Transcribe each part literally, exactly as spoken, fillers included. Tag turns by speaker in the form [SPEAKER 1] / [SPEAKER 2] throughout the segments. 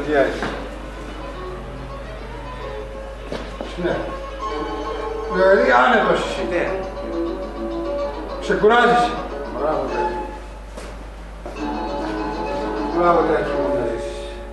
[SPEAKER 1] Αγιάζει. Ναι. Δηλαδή άνετος εσύ.
[SPEAKER 2] Ναι.
[SPEAKER 1] Ξεκουράζεσαι. Μπράβο Τάκη. Μπράβο Τάκη μου να ζήσεις.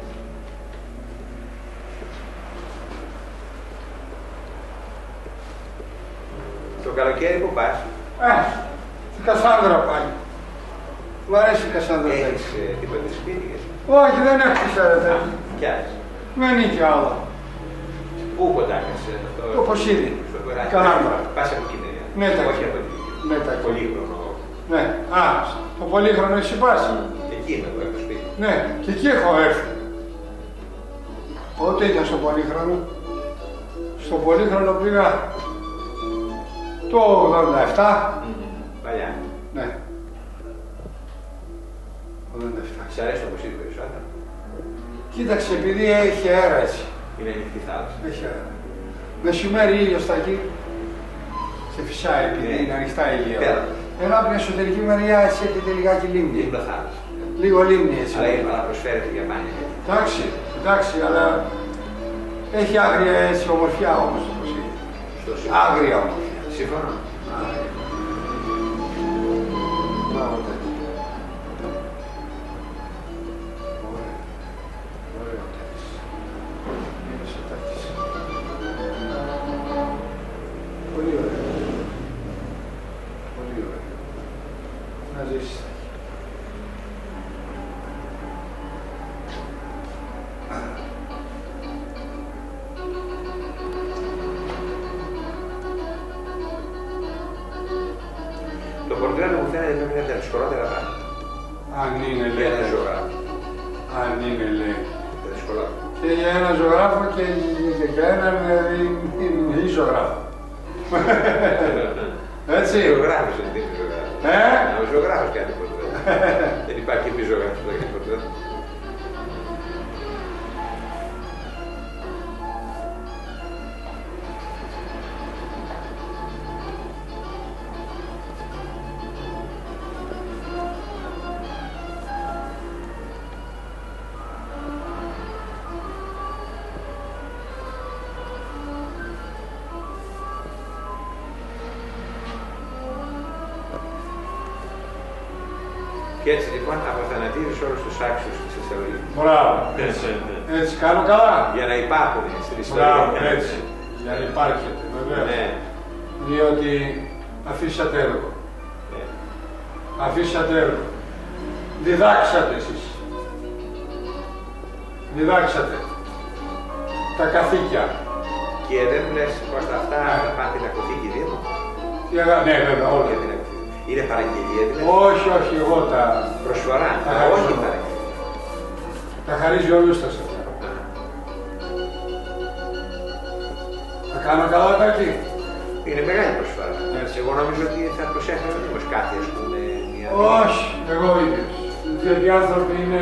[SPEAKER 2] Το καλοκαίρι που πας?
[SPEAKER 1] Ε, στην Κασάνδρα πάλι. Μου αρέσει η Κασάνδρα.
[SPEAKER 2] Έχεις ε, τίποτε σπίτι?
[SPEAKER 1] Όχι, δεν έχω ξέρετε.
[SPEAKER 2] Κι άλλες.
[SPEAKER 1] Δεν είχε άλλο.
[SPEAKER 2] Πού κοντάκας?
[SPEAKER 1] Το Ποσίδι.
[SPEAKER 2] Στο κοράκι.
[SPEAKER 1] Καλάμβρα.
[SPEAKER 2] Πας από εκεί.
[SPEAKER 1] Ναι, Τάκη.
[SPEAKER 2] Όχι από εκεί.
[SPEAKER 1] Ναι, Τάκη.
[SPEAKER 2] Πολύχρονο.
[SPEAKER 1] Ναι. Α, το πολύχρονο έχει πας.
[SPEAKER 2] Και εκεί είμαι εγώ, έχω σπίτι.
[SPEAKER 1] Ναι, και εκεί έχω έρθει. Πότε ήταν στο πολύχρονο? Στο πολύχρονο πήγα το ογδόντα επτά.
[SPEAKER 2] Mm-hmm. Παλιά.
[SPEAKER 1] Ναι. ογδόντα επτά.
[SPEAKER 2] Σ' αρέσει το Ποσίδι περισσότερο?
[SPEAKER 1] Κοίταξε, επειδή έχει αέρα έτσι.
[SPEAKER 2] Είναι ανοιχτή θάλασσα.
[SPEAKER 1] Έχει αέρα. Μεσημέρι ήλιος θα εκεί και φυσάει επειδή
[SPEAKER 2] Ναι.
[SPEAKER 1] είναι ανοιχτά η γη.
[SPEAKER 2] Πέρα.
[SPEAKER 1] Ενώ από την εσωτερική μεριά έτσι έρχεται λιγάκι λίμνη.
[SPEAKER 2] Δίπλα θάλασσα.
[SPEAKER 1] Λίγο λίμνη έτσι.
[SPEAKER 2] Αλλά είναι να προσφέρεται για μπάνια.
[SPEAKER 1] Εντάξει, εντάξει, αλλά έχει άγρια έτσι ομορφιά όμως το Ποσίδι.
[SPEAKER 2] Σωστό.
[SPEAKER 1] Άγρια ομορφιά.
[SPEAKER 2] Συμφωνώ.
[SPEAKER 1] Άγρια. Μπράβο, Τάκη. Ωραία. Ωραία ο Τάκης. Είναι ο Τάκης. Πολύ ωραία. Πολύ ωραία. Να ζήσεις, Τάκη.
[SPEAKER 2] Το πορτρέτο μου φαίνεται πρέπει να είναι τα δυσκολότερα πράγματα.
[SPEAKER 1] Αν είναι,
[SPEAKER 2] Για
[SPEAKER 1] λέει.
[SPEAKER 2] ένα ζωγράφο.
[SPEAKER 1] Αν είναι, λέει.
[SPEAKER 2] Τα δυσκολότερα.
[SPEAKER 1] Και για ένα ζωγράφο και και για έναν μη ζωγράφο. Έτσι.
[SPEAKER 2] Ζωγράφος δεν είναι ζωγράφος.
[SPEAKER 1] Ε?
[SPEAKER 2] Ο ζωγράφος κάνει πορτρέτο. Δεν υπάρχει μη ζωγράφος που έχει πορτρέτο. Και έτσι λοιπόν αποθανατίζεις όλους τους άξιους της Θεσσαλονίκης.
[SPEAKER 1] Μπράβο. Έτσι. Έτσι κάνω καλά.
[SPEAKER 2] Για να υπάρχουν στην ιστορία.
[SPEAKER 1] Μπράβο, έτσι. Για να υπάρχετε, βεβαίως.
[SPEAKER 2] Ναι.
[SPEAKER 1] Διότι αφήσατε έργο.
[SPEAKER 2] Ναι.
[SPEAKER 1] Αφήσατε έργο. Διδάξατε εσείς. Διδάξατε. Τα καθήκια.
[SPEAKER 2] Και δεν μου λες πως αυτά θα πάνε την ακοθήκη Δήμο.
[SPEAKER 1] Τι αγα... Ναι, βέβαια, όλα.
[SPEAKER 2] Για την ακοθήκη. Είναι παραγγελία δηλαδή.
[SPEAKER 1] Όχι, όχι, εγώ τα...
[SPEAKER 2] Προσφορά.
[SPEAKER 1] Τα
[SPEAKER 2] Α,
[SPEAKER 1] χαρίζω.
[SPEAKER 2] όχι παραγγελία.
[SPEAKER 1] Τα χαρίζει ο Λούστας αυτά. Θα κάνω καλά, Τάκη.
[SPEAKER 2] Είναι μεγάλη προσφορά.
[SPEAKER 1] Έτσι.
[SPEAKER 2] Εγώ νομίζω ότι θα προσέφερε ο Δήμος κάτι, ας πούμε, μια...
[SPEAKER 1] Όχι, εγώ ίδιος. Διότι οι άνθρωποι είναι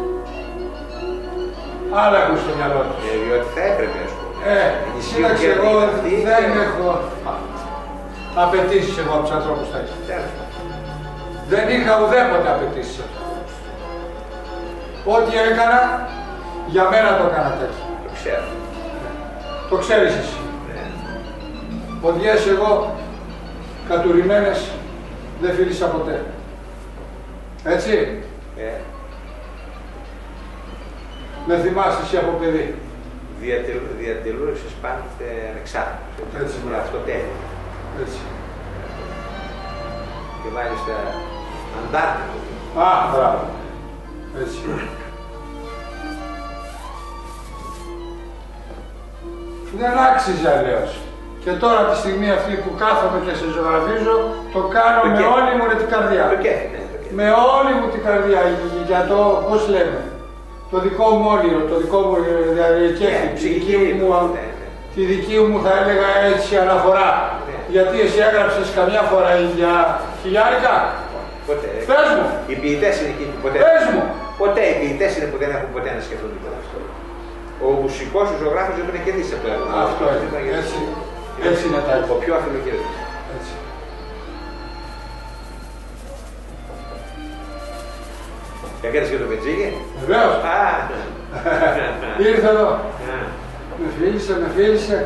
[SPEAKER 1] άλλαγους στο μυαλό τους.
[SPEAKER 2] Ε, διότι θα έπρεπε, ας πούμε.
[SPEAKER 1] Ε, σύνταξε, εγώ δεν
[SPEAKER 2] και...
[SPEAKER 1] έχω απαιτήσεις εγώ από τους ανθρώπους, Τάκη.
[SPEAKER 2] Τέλος πάντων.
[SPEAKER 1] Δεν είχα ουδέποτε απαιτήσεις από τους ανθρώπους. Ό,τι έκανα, για μένα το έκανα, Τάκη.
[SPEAKER 2] Το ξέρω.
[SPEAKER 1] Το ξέρεις εσύ.
[SPEAKER 2] Ναι.
[SPEAKER 1] Ποδιές εγώ, κατουρημένες, δεν φίλησα ποτέ. Έτσι.
[SPEAKER 2] Ε,
[SPEAKER 1] Με θυμάσαι εσύ από παιδί.
[SPEAKER 2] διατελ- διατελούσες πάντοτε ανεξάρτητος.
[SPEAKER 1] Έτσι,
[SPEAKER 2] Για
[SPEAKER 1] μπράβο.
[SPEAKER 2] αυτό τέλειο.
[SPEAKER 1] Έτσι.
[SPEAKER 2] Και μάλιστα αντάρτητο.
[SPEAKER 1] Α, μπράβο. Έτσι. Δεν άξιζε αλλιώς. Και τώρα τη στιγμή αυτή που κάθομαι και σε ζωγραφίζω, το κάνω
[SPEAKER 2] Το
[SPEAKER 1] με
[SPEAKER 2] κέφι.
[SPEAKER 1] όλη μου ρε την καρδιά.
[SPEAKER 2] Το κέφι, ναι, το κέφι.
[SPEAKER 1] Με όλη μου την καρδιά, για το, πώς λέμε, το δικό μου όνειρο, το δικό μου δηλαδή κέφι,
[SPEAKER 2] Ναι,
[SPEAKER 1] τη δική
[SPEAKER 2] ψυχική,
[SPEAKER 1] μου,
[SPEAKER 2] ναι, ναι.
[SPEAKER 1] τη δική μου θα έλεγα έτσι αναφορά.
[SPEAKER 2] Ναι.
[SPEAKER 1] Γιατί εσύ έγραψες καμιά φορά για χιλιάρικα.
[SPEAKER 2] Ποτέ.
[SPEAKER 1] Πες μου.
[SPEAKER 2] Οι ποιητές είναι εκείνοι που ποτέ.
[SPEAKER 1] Πες μου.
[SPEAKER 2] Ποτέ οι ποιητές είναι που δεν έχουν ποτέ να σκεφτούν τίποτα αυτό. Ο μουσικός, ο ζωγράφος δεν μπορεί να κερδίσει από το έργο.
[SPEAKER 1] Αυτό
[SPEAKER 2] Δεν
[SPEAKER 1] είναι.
[SPEAKER 2] μπορεί να κερδίσει.
[SPEAKER 1] Έτσι, έτσι είναι τα
[SPEAKER 2] Ο πιο αφιλοκερδής.
[SPEAKER 1] Έτσι.
[SPEAKER 2] Έκανες και το πετζίκι.
[SPEAKER 1] Βεβαίως.
[SPEAKER 2] Α, Ναι.
[SPEAKER 1] Ήρθε εδώ.
[SPEAKER 2] Ναι.
[SPEAKER 1] Με φίλησε, με φίλησε.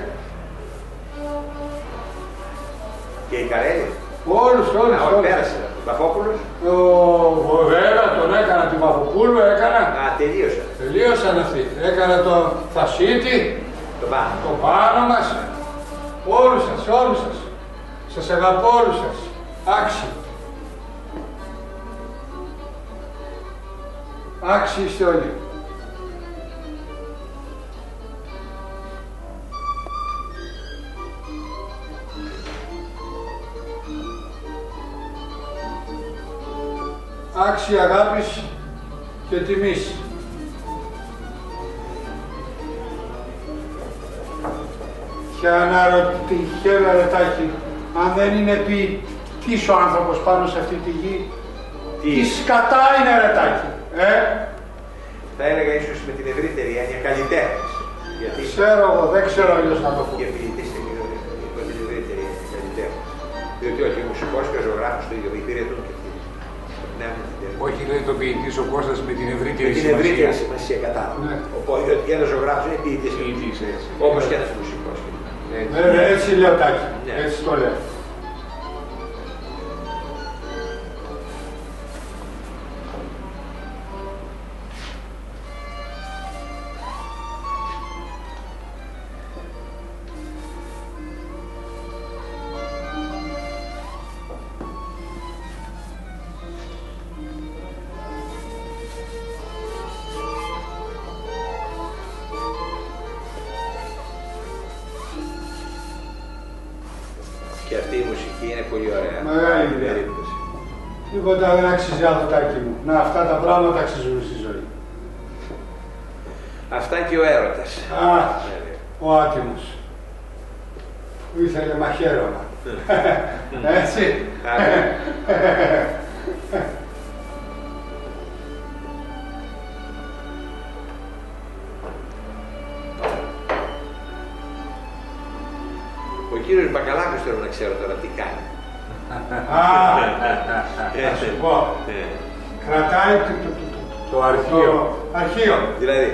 [SPEAKER 2] Και η Καρέλη.
[SPEAKER 1] Όλους, όλους.
[SPEAKER 2] Α,
[SPEAKER 1] όλους.
[SPEAKER 2] πέρασε. Ο Παφόπουλος.
[SPEAKER 1] Ο Βέβαια τον έκανα, την Παποπούλου έκανα.
[SPEAKER 2] Α, τελείωσε.
[SPEAKER 1] Τελείωσαν αυτοί. Έκανα το Θασίτη,
[SPEAKER 2] Το πάνω.
[SPEAKER 1] το πάνω μας. Όλους σας, όλους σας. Σας αγαπώ όλους σας. Άξιοι. Άξιοι είστε όλοι. Άξιοι αγάπης και τιμής. Και αναρωτιέμαι, Ρετάκη, αν δεν είναι ποιητής ο άνθρωπος πάνω σε αυτή τη γη,
[SPEAKER 2] Τι,
[SPEAKER 1] τι σκατά είναι, Ρετάκη, ε?
[SPEAKER 2] θα έλεγα ίσως με την ευρύτερη έννοια καλλιτέχνης. Γιατί
[SPEAKER 1] Ξέρω εγώ, δεν ξέρω αλλιώς να το πω.
[SPEAKER 2] και ποιητής είναι με την ευρύτερη έννοια καλλιτέχνης. Διότι όχι, ο μουσικός και ο ζωγράφος το ίδιο υπηρετούν και αυτοί. Ναι, με την ευρύτερη.
[SPEAKER 3] Όχι, λέει το ποιητής ο Κώστας με την
[SPEAKER 2] Με
[SPEAKER 3] ευρύτερη
[SPEAKER 2] την
[SPEAKER 3] σημασία.
[SPEAKER 2] ευρύτερη σημασία, κατάλαβα.
[SPEAKER 1] Ναι.
[SPEAKER 2] Οπότε ότι ένας ζωγράφος είναι ποιητής.
[SPEAKER 3] Ποιητής, έτσι.
[SPEAKER 2] Όπως και ένας μουσικός.
[SPEAKER 1] Βέβαια, έτσι λέω, Τάκη,
[SPEAKER 2] Ναι.
[SPEAKER 1] έτσι το λέω.
[SPEAKER 2] Και αυτή η μουσική είναι πολύ ωραία.
[SPEAKER 1] Μεγάλη
[SPEAKER 2] Στην
[SPEAKER 1] ιδέα.
[SPEAKER 2] περίπτωση.
[SPEAKER 1] Τίποτα δεν αξίζει άλλο, Τάκη μου. Να, αυτά τα πράγματα αξίζουν στη ζωή.
[SPEAKER 2] Αυτά και ο έρωτας.
[SPEAKER 1] Α, ο άτιμος. Που ήθελε μαχαίρωμα. Έτσι.
[SPEAKER 2] Ο κύριος Μπακαλάκος θέλω να ξέρω τώρα τι κάνει.
[SPEAKER 1] Α, θα σου πω.
[SPEAKER 2] Ναι.
[SPEAKER 1] Κρατάει το, το, το,
[SPEAKER 3] Το αρχείο.
[SPEAKER 1] το αρχείο.
[SPEAKER 2] Δηλαδή,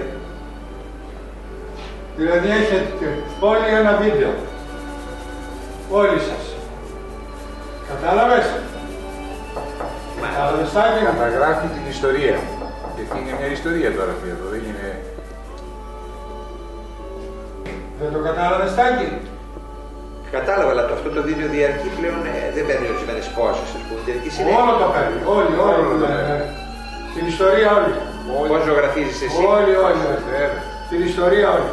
[SPEAKER 1] Δηλαδή έχετε όλοι ένα βίντεο. Όλοι σας. Κατάλαβες. Κατάλαβες, Τάκη.
[SPEAKER 3] Καταγράφει την ιστορία. Γιατί είναι μια ιστορία τώρα αυτή εδώ, δεν είναι...
[SPEAKER 1] Δεν το κατάλαβες, Τάκη.
[SPEAKER 2] κατάλαβα, αλλά το, αυτό το βίντεο διαρκεί πλέον ε, δεν παίρνει ορισμένες πόσες, ας πούμε. Διαρκεί συνέχεια.
[SPEAKER 1] Όλο το παίρνει. Όλοι, όλοι.
[SPEAKER 3] Όλο το
[SPEAKER 1] ναι,
[SPEAKER 3] παίρνει.
[SPEAKER 1] ναι. Την ιστορία όλη.
[SPEAKER 2] Πώς ζωγραφίζεις εσύ.
[SPEAKER 1] Όλοι, όλοι.
[SPEAKER 3] Βέβαια.
[SPEAKER 1] Την ιστορία όλη.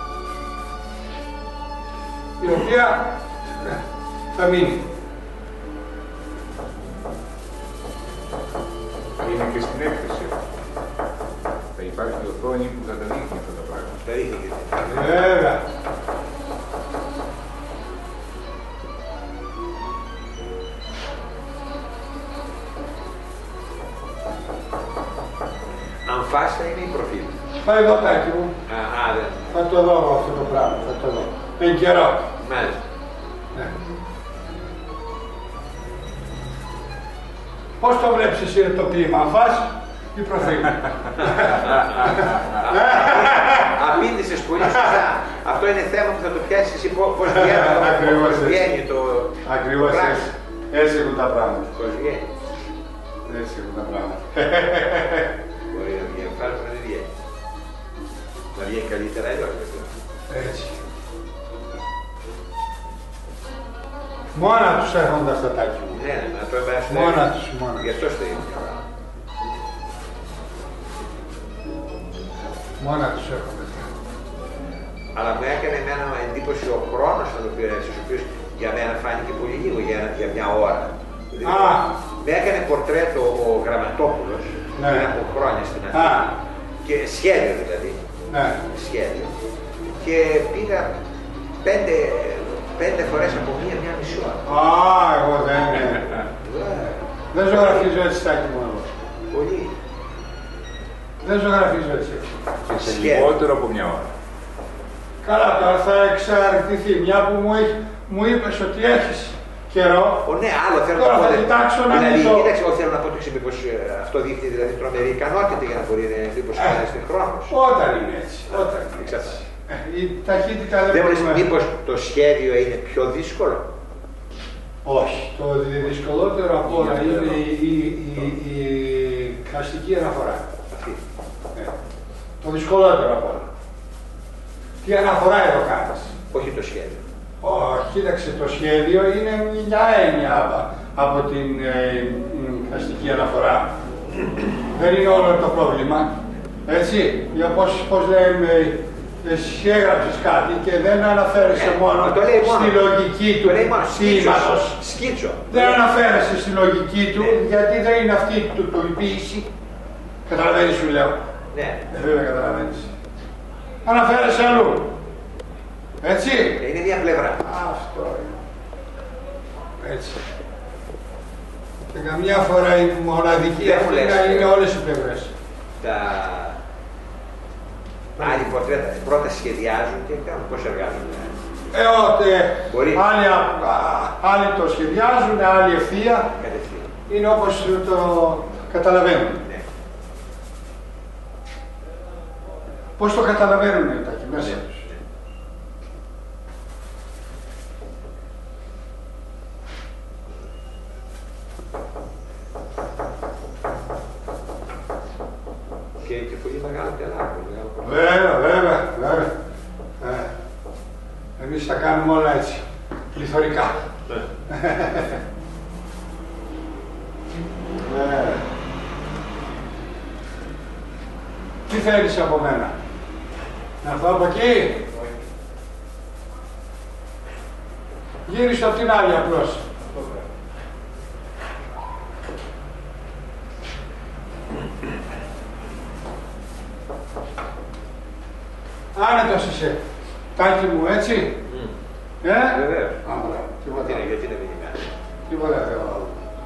[SPEAKER 1] Η οποία ναι, θα μείνει.
[SPEAKER 3] Είναι και στην έκθεση. Θα υπάρχει οθόνη που θα τα δείχνει αυτά τα πράγματα.
[SPEAKER 2] Τα δείχνει και
[SPEAKER 1] Βέβαια.
[SPEAKER 2] αν φας θα είναι η προφίλ.
[SPEAKER 1] Πάει εδώ, Τάκη μου.
[SPEAKER 2] Α, α, δεν.
[SPEAKER 1] Θα το δω αυτό το πράγμα. Θα το δω. Εν καιρό.
[SPEAKER 2] Μάλιστα.
[SPEAKER 1] Ναι. Πώς το βλέπεις εσύ το ποίημα, αν φας ή προφίλ.
[SPEAKER 2] Απήντησες πολύ σωστά. Αυτό είναι θέμα που θα το πιάσεις εσύ πώς βγαίνει,
[SPEAKER 1] Ακριβώς
[SPEAKER 2] πώς
[SPEAKER 1] έτσι.
[SPEAKER 2] βγαίνει το
[SPEAKER 1] Ακριβώς
[SPEAKER 2] το
[SPEAKER 1] έτσι. Έτσι έχουν τα πράγματα.
[SPEAKER 2] Πώς βγαίνει.
[SPEAKER 1] Έτσι έχουν τα πράγματα.
[SPEAKER 2] Μπορεί να βγαίνει, φάρος να δεν βγαίνει. Να βγαίνει καλύτερα εδώ.
[SPEAKER 1] Έτσι. Μόνα τους έρχονται αυτά τα Τάκη μου.
[SPEAKER 2] Ναι, ναι, να το εμπάσχει.
[SPEAKER 1] Μόνα τους, μόνα
[SPEAKER 2] Γι'
[SPEAKER 1] τους.
[SPEAKER 2] αυτό στο είναι.
[SPEAKER 1] Μόνα τους έρχονται.
[SPEAKER 2] Αλλά μου έκανε εμένα εντύπωση ο χρόνος τον οποίο έζησε, ο οποίος για μένα φάνηκε πολύ λίγο για, για μια ώρα.
[SPEAKER 1] Α.
[SPEAKER 2] Με έκανε πορτρέτο ο Γραμματόπουλος
[SPEAKER 1] Ναι.
[SPEAKER 2] πριν από χρόνια στην
[SPEAKER 1] Α.
[SPEAKER 2] Αθήνα. Και σχέδιο δηλαδή.
[SPEAKER 1] Ναι.
[SPEAKER 2] Σχέδιο. Και πήγα πέντε, πέντε φορές από μία, μία μισή ώρα.
[SPEAKER 1] Α, εγώ δεν Δεν ζωγραφίζω έτσι, Τάκη μου, εγώ.
[SPEAKER 2] Πολύ.
[SPEAKER 1] Δεν ζωγραφίζω έτσι.
[SPEAKER 3] Και σε
[SPEAKER 2] Σχέδιο.
[SPEAKER 3] λιγότερο από μια ώρα.
[SPEAKER 1] Καλά, τώρα θα εξαρτηθεί. Μια που μου, έχει, μου είπες ότι έχεις και καιρό.
[SPEAKER 2] Ο, ναι, άλλο θέλω
[SPEAKER 1] Τώρα
[SPEAKER 2] να πω.
[SPEAKER 1] θα κοιτάξω να
[SPEAKER 2] δηλαδή,
[SPEAKER 1] μην το...
[SPEAKER 2] κοίταξε, εγώ θέλω να πω το εξής, μήπως ε, αυτό δείχνει δηλαδή τρομερή ικανότητα για να μπορεί να είναι μήπως ε, στην χρόνος.
[SPEAKER 1] Όταν είναι έτσι. Όταν είναι έτσι. Ε, η ταχύτητα δεν
[SPEAKER 2] μπορείς,
[SPEAKER 1] μπορούμε...
[SPEAKER 2] μήπως το σχέδιο είναι πιο δύσκολο.
[SPEAKER 1] Όχι. Το δυσκολότερο από όλα είναι η, η, η, η χαστική αναφορά.
[SPEAKER 2] Αυτή.
[SPEAKER 1] Ε, το δυσκολότερο από όλα. Τι αναφορά εδώ κάνεις.
[SPEAKER 2] Όχι το σχέδιο.
[SPEAKER 1] Oh, κοίταξε, το σχέδιο είναι μια έννοια από την ε, αστική αναφορά. Δεν είναι όλο το πρόβλημα. Έτσι, για πώς, πώς λέμε, εσύ έγραψες κάτι και δεν αναφέρεσαι
[SPEAKER 2] ε,
[SPEAKER 1] μόνο,
[SPEAKER 2] το λέει μόνο
[SPEAKER 1] στη λογική του σήματος.
[SPEAKER 2] Σκίτσο.
[SPEAKER 1] Δεν αναφέρεσαι στη λογική του, ναι. Γιατί δεν είναι αυτή του το η ποίηση. Καταλαβαίνεις σου λέω.
[SPEAKER 2] Ναι.
[SPEAKER 1] Ε, βέβαια καταλαβαίνεις. Αναφέρεσαι αλλού. Έτσι.
[SPEAKER 2] Είναι μια πλευρά.
[SPEAKER 1] Αυτό είναι. Έτσι. Και καμιά φορά η μοναδική αυτή είναι όλες οι πλευρές.
[SPEAKER 2] Τα άλλοι πορτρέτα πρώτα σχεδιάζουν και κάνουν πώς εργάζονται.
[SPEAKER 1] Ε, ότι άλλοι, άλλοι το σχεδιάζουν, άλλοι ευθεία.
[SPEAKER 2] Κατευθείαν.
[SPEAKER 1] Είναι όπως το καταλαβαίνουν.
[SPEAKER 2] Ναι.
[SPEAKER 1] Πώς το καταλαβαίνουν τα εκεί μέσα
[SPEAKER 2] Ναι.
[SPEAKER 1] τους.
[SPEAKER 2] Και, και πολύ μεγάλο τελάκο.
[SPEAKER 1] Βέβαια, βέβαια, βέβαια. Ε, εμείς τα κάνουμε όλα έτσι, πληθωρικά.
[SPEAKER 2] Ναι.
[SPEAKER 1] ε, τι θέλεις από μένα, να έρθω από εκεί. Γύρισε από την άλλη απλώς. Άνετος είσαι, Τάκη μου, έτσι.
[SPEAKER 2] Mm.
[SPEAKER 1] Ε,
[SPEAKER 2] Βεβαίως.
[SPEAKER 1] Άρα, τίποτα.
[SPEAKER 2] Γιατί, γιατί να μην είναι.
[SPEAKER 1] Τίποτα, Θεό.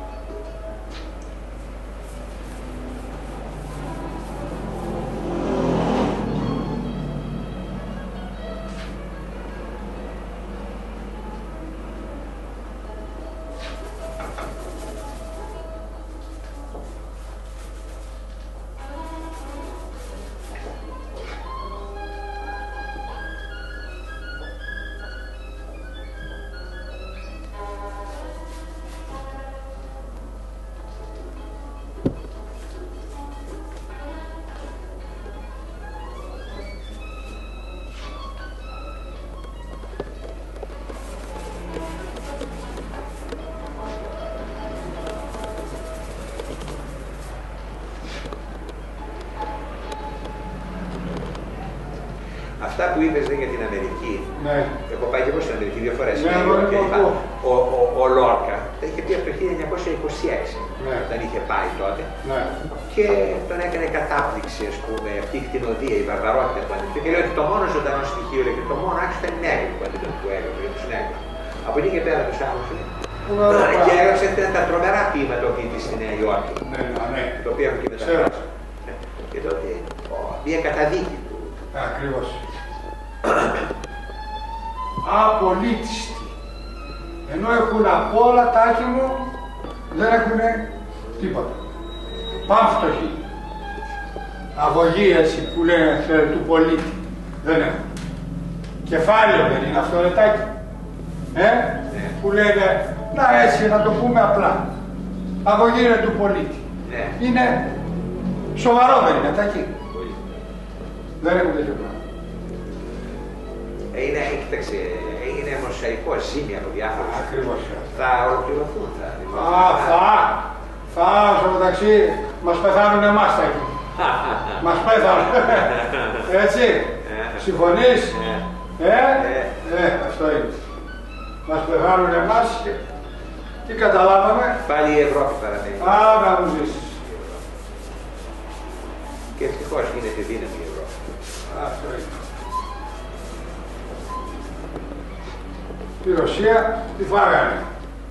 [SPEAKER 2] Αυτά που είπες για την Αμερική,
[SPEAKER 1] Ναι.
[SPEAKER 2] έχω πάει και εγώ στην Αμερική δύο φορές.
[SPEAKER 1] Ναι,
[SPEAKER 2] Ναι,
[SPEAKER 1] μπορεί
[SPEAKER 2] και
[SPEAKER 1] να
[SPEAKER 2] είπα,
[SPEAKER 1] πω.
[SPEAKER 2] ο, ο, ο Λόρκα τα είχε πει από το χίλια εννιακόσια είκοσι έξι,
[SPEAKER 1] Ναι.
[SPEAKER 2] όταν είχε πάει τότε.
[SPEAKER 1] Ναι.
[SPEAKER 2] Και τον έκανε κατάπληξη, ας πούμε, αυτή η κτηνοδία, η βαρβαρότητα που ανήκει. Και λέει ότι το μόνο ζωντανό στοιχείο, λέει, και το μόνο άξιο ήταν νέγρο που ανήκει του έγραφε για τους νέγρους. Από εκεί και πέρα τους άλλους. Και έγραψε τα τρομερά ποίηματα ο ποιητής στη Νέα Υόρκη.
[SPEAKER 1] Ναι, ναι.
[SPEAKER 2] Το οποίο έχουν και μεταφράσει. Και τότε μια καταδίκη του.
[SPEAKER 1] Ακριβώς. Απολύτιστοι. Ενώ έχουν από όλα, Τάκη μου, δεν έχουν τίποτα. Πάμφτωχοι. Αγωγή, έτσι που λένε του πολίτη. Δεν έχουν. Κεφάλαιο δεν είναι αυτό, ρε Τάκη. Ε,
[SPEAKER 2] Ναι.
[SPEAKER 1] που λένε, να έτσι να το πούμε απλά. Αγωγή είναι του πολίτη.
[SPEAKER 2] Ναι.
[SPEAKER 1] Είναι σοβαρό δεν είναι, Τάκη.
[SPEAKER 2] Πολύ.
[SPEAKER 1] Δεν έχουν τέτοιο πράγμα.
[SPEAKER 2] Είναι, κοίταξε, έγινε μοσαϊκό ζήμια από διάφορους.
[SPEAKER 1] Ακριβώς.
[SPEAKER 2] Θα ολοκληρωθούν, θα.
[SPEAKER 1] Α, θα, θα, στο μεταξύ, μας πεθάνουν εμάς, Τάκη. Μας πέθανουν. Έτσι, συμφωνείς? Ε, ε, αυτό είναι. Μας πεθάνουν εμάς και τι καταλάβαμε?
[SPEAKER 2] Πάλι η Ευρώπη παραμένει.
[SPEAKER 1] Α, να μου ζήσεις.
[SPEAKER 2] Και ευτυχώς γίνεται δύναμη η Ευρώπη.
[SPEAKER 1] Αυτό είναι. Τη Ρωσία τη φάγανε.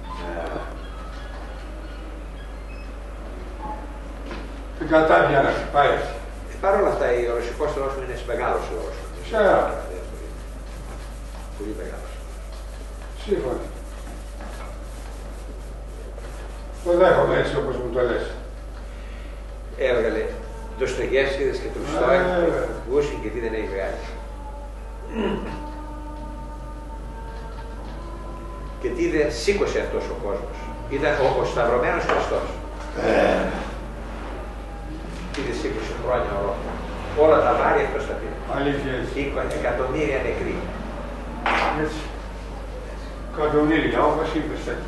[SPEAKER 1] Την κατάβια πάει.
[SPEAKER 2] Ε, Παρ' όλα αυτά, ο ρωσικός λαός είναι μεγάλος λαός.
[SPEAKER 1] Ξέρω.
[SPEAKER 2] Πολύ μεγάλος.
[SPEAKER 1] Σύμφωνα. Το δέχομαι έτσι όπως μου το λες.
[SPEAKER 2] Έβγαλε Ντοστογεύσκηδες και Τολστόι, Πούσιν και τι δεν έχει βγάλει. Και τι δεν σήκωσε αυτός ο κόσμος. Ήταν ο, ο σταυρωμένος Χριστός.
[SPEAKER 1] Ε.
[SPEAKER 2] Τι δεν σήκωσε χρόνια ολόκληρα. Όλα τα βάρη αυτός τα πήρε.
[SPEAKER 1] Αλήθεια έτσι.
[SPEAKER 2] Εκατομμύρια νεκροί.
[SPEAKER 1] Έτσι. Εκατομμύρια, όπως είπες έτσι.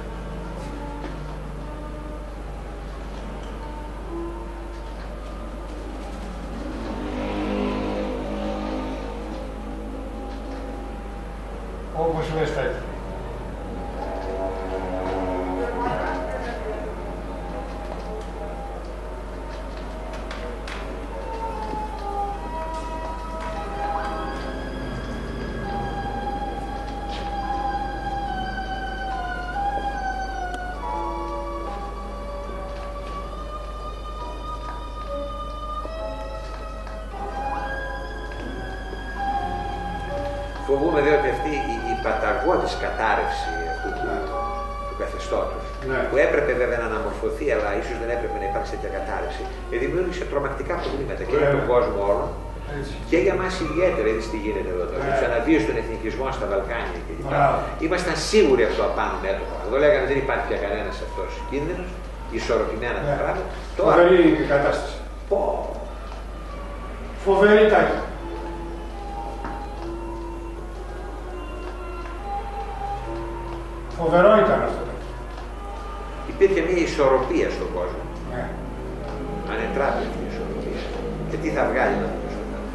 [SPEAKER 1] Όπως λες έτσι.
[SPEAKER 2] Φοβούμαι δε ότι αυτή η, η παταγώδης κατάρρευση αυτού του, του καθεστώτος,
[SPEAKER 1] ναι. που
[SPEAKER 2] έπρεπε βέβαια να αναμορφωθεί, αλλά ίσως δεν έπρεπε να υπάρξει τέτοια κατάρρευση, δημιούργησε τρομακτικά προβλήματα και για τον κόσμο όλο και για εμάς ιδιαίτερα. Είδες τι γίνεται εδώ τώρα. Του αναβίωση των εθνικισμών στα Βαλκάνια κλπ. Ήμασταν σίγουροι από το απάνω μέτωπο. Εδώ λέγανε δεν υπάρχει πια κανένας αυτός κίνδυνος, ισορροπημένα τα πράγματα.
[SPEAKER 1] Φοβερή η κατάσταση.
[SPEAKER 2] Πω.
[SPEAKER 1] Φοβερή Τάκη. Φοβερό ήταν αυτό.
[SPEAKER 2] Υπήρχε μια ισορροπία στον κόσμο.
[SPEAKER 1] Ναι.
[SPEAKER 2] Ανετράπη αυτή η ισορροπία. Και τι θα βγάλει να δούμε στον κόσμο.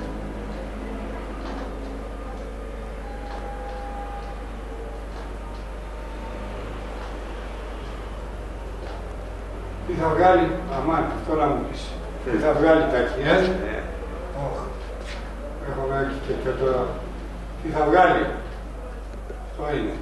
[SPEAKER 1] Τι θα βγάλει, αμάν, αυτό να μου πεις. Τι θα βγάλει Τάκη, ε?
[SPEAKER 2] Ναι.
[SPEAKER 1] Oh. Έχουμε και, και το... Τι θα βγάλει. Αυτό είναι.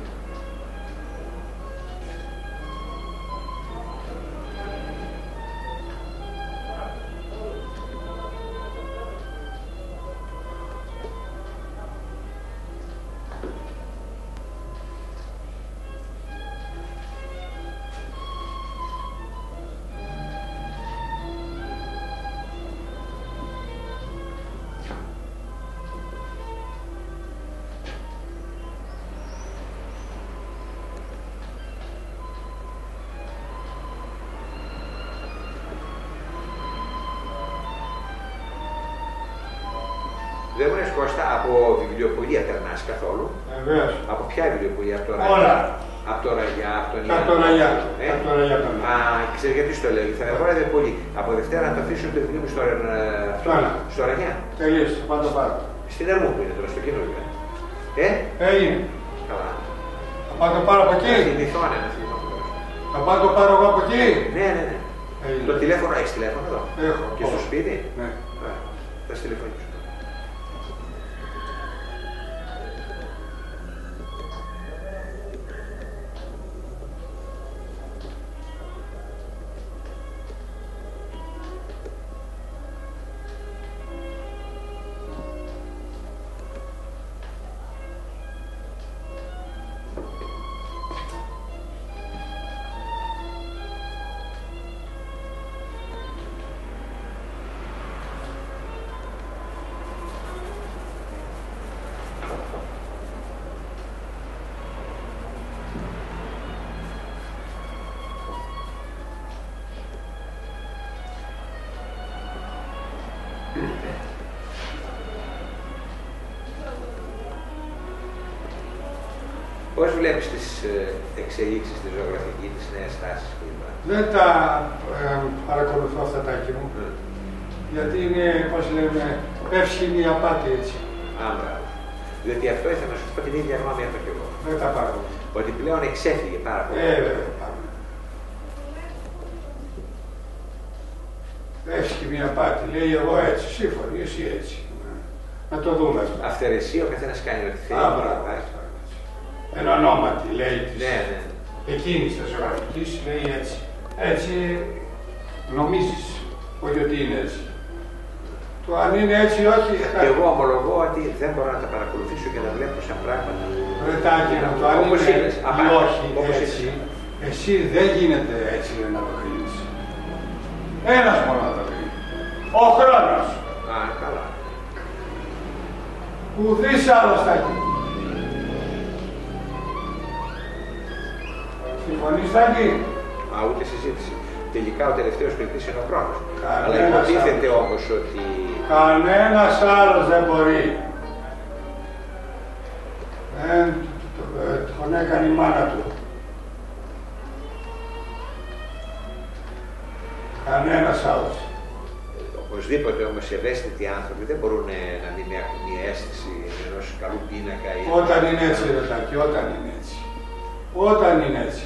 [SPEAKER 2] Δεν μου λες Κώστα, από βιβλιοπωλεία περνάς καθόλου.
[SPEAKER 1] Βεβαίως.
[SPEAKER 2] Από ποια βιβλιοπωλεία, από το Ραγιά.
[SPEAKER 1] Όλα.
[SPEAKER 2] Από το Ραγιά, από τον
[SPEAKER 1] Από το Ραγιά.
[SPEAKER 2] Ε?
[SPEAKER 1] Από το Ραγιά περνάς.
[SPEAKER 2] Α, ξέρεις γιατί στο λέω, θα με βόλευε πολύ. Από Δευτέρα να το αφήσω το βιβλίο μου στο,
[SPEAKER 1] Τώρα.
[SPEAKER 2] στο Ραγιά.
[SPEAKER 1] Τελείωσε, θα πάω το πάρω.
[SPEAKER 2] Στην Ερμού που είναι τώρα, στο καινούργιο. Ε?
[SPEAKER 1] Έγινε.
[SPEAKER 2] Καλά.
[SPEAKER 1] Θα πάω το πάρω από εκεί.
[SPEAKER 2] Να θυμηθώ, ναι, να θυμηθώ.
[SPEAKER 1] Θα πάω το πάρω εγώ από εκεί.
[SPEAKER 2] Ναι, ναι, ναι.
[SPEAKER 1] Έγινε.
[SPEAKER 2] Το τηλέφωνο, έχεις τηλέφωνο εδώ.
[SPEAKER 1] Έχω.
[SPEAKER 2] Και στο σπίτι.
[SPEAKER 1] Ναι.
[SPEAKER 2] Ωραία. Θα σου τηλεφωνήσω. Πώς βλέπεις τις εξελίξεις στη ζωγραφική, τις νέες τάσεις κλπ.
[SPEAKER 1] Δεν τα ε, παρακολουθώ αυτά τα εκεί μου. Mm. Γιατί είναι, πώς λέμε, εύσχυμη απάτη έτσι.
[SPEAKER 2] Άμπρα. Διότι αυτό ήθελα να σου πω την ίδια γνώμη έχω κι εγώ.
[SPEAKER 1] Δεν τα παρακολουθώ.
[SPEAKER 2] Ότι πλέον εξέφυγε πάρα πολύ.
[SPEAKER 1] Ε, βέβαια, πάμε. Εύσχυμη απάτη. Λέει εγώ έτσι, σύμφωνοι, εσύ έτσι. Να το δούμε αυτό.
[SPEAKER 2] Αυθαιρεσία, ο καθένας κάνει ό,τι θέλει.
[SPEAKER 1] Άμπρα. Εν ονόματι, λέει της.
[SPEAKER 2] Ναι, ναι.
[SPEAKER 1] Εκείνης της ζωγραφικής, λέει έτσι. Έτσι νομίζεις, όχι ότι είναι έτσι. Το αν είναι έτσι ή όχι...
[SPEAKER 2] Και εγώ ομολογώ ότι δεν μπορώ να τα παρακολουθήσω και να βλέπω σαν πράγματα.
[SPEAKER 1] Ρετάκι, το αν είναι ή όχι έτσι, Εσύ δεν γίνεται έτσι να το κρίνεις. Ένας μόνο να το κρίνει. Ο χρόνος.
[SPEAKER 2] Α, καλά.
[SPEAKER 1] Ουδής άλλος Τάκη. Συμφωνείς Τάκη?
[SPEAKER 2] Α, ούτε συζήτηση. Τελικά ο τελευταίος κριτής είναι ο χρόνος.
[SPEAKER 1] Κανένας
[SPEAKER 2] Αλλά υποτίθεται όμως ότι...
[SPEAKER 1] Κανένας άλλος δεν μπορεί. Δεν τον έκανε η μάνα του. Κανένας άλλος.
[SPEAKER 2] Οπωσδήποτε όμως οι ευαίσθητοι άνθρωποι δεν μπορούν να μην έχουν μια αίσθηση ενός καλού πίνακα ή...
[SPEAKER 1] Όταν είναι έτσι ρε Τάκη, όταν είναι έτσι. Όταν είναι έτσι.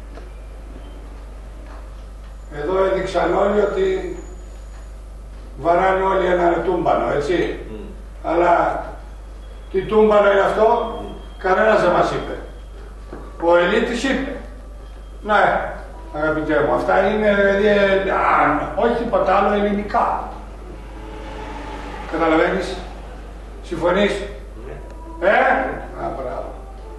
[SPEAKER 1] Εδώ έδειξαν όλοι ότι βαράνε όλοι έναν τούμπανο, έτσι. Mm. Αλλά τι τούμπανο είναι αυτό, mm. κανένας δεν μας είπε. Ο Ελίτης είπε. Ναι, αγαπητέ μου, αυτά είναι δηλαδή, α, όχι τίποτα άλλο ελληνικά. Καταλαβαίνεις, συμφωνείς, mm. ε, α, μπράβο.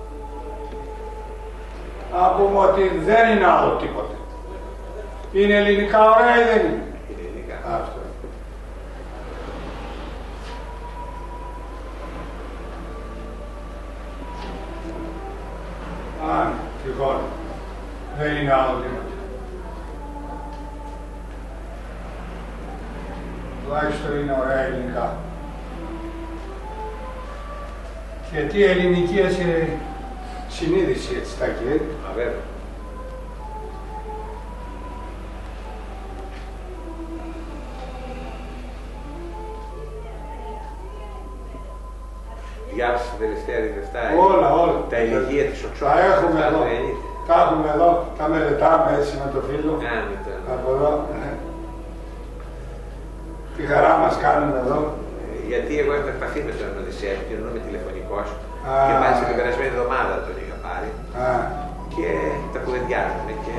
[SPEAKER 1] Να πούμε ότι δεν είναι άλλο τίποτε. Είναι ελληνικά ωραία ή δεν είναι?
[SPEAKER 2] Είναι ελληνικά.
[SPEAKER 1] Αυτό. Αν, τυχόν, δεν είναι άλλο τίποτα. Τουλάχιστον είναι ωραία ελληνικά. Και τι ελληνική έτσι συνείδηση έτσι Τάκη, ε?
[SPEAKER 2] Α, βέβαια. Διάβασα την τελευταία διδευτά.
[SPEAKER 1] Όλα, όλα.
[SPEAKER 2] Τα ηλικία της οξόφωνας.
[SPEAKER 1] Τα έχουμε εδώ. Τα έχουμε εδώ, τα μελετάμε έτσι με το φίλο.
[SPEAKER 2] Α, με το...
[SPEAKER 1] Από εδώ. Τη χαρά μας κάνουμε εδώ.
[SPEAKER 2] Γιατί εγώ έχω επαφή με τον Οδυσσέα, κοινωνούμε τηλεφωνικώς. Και μάλιστα την περασμένη εβδομάδα τον είχα πάρει. Α. Και τα κουβεντιάζουμε. Και...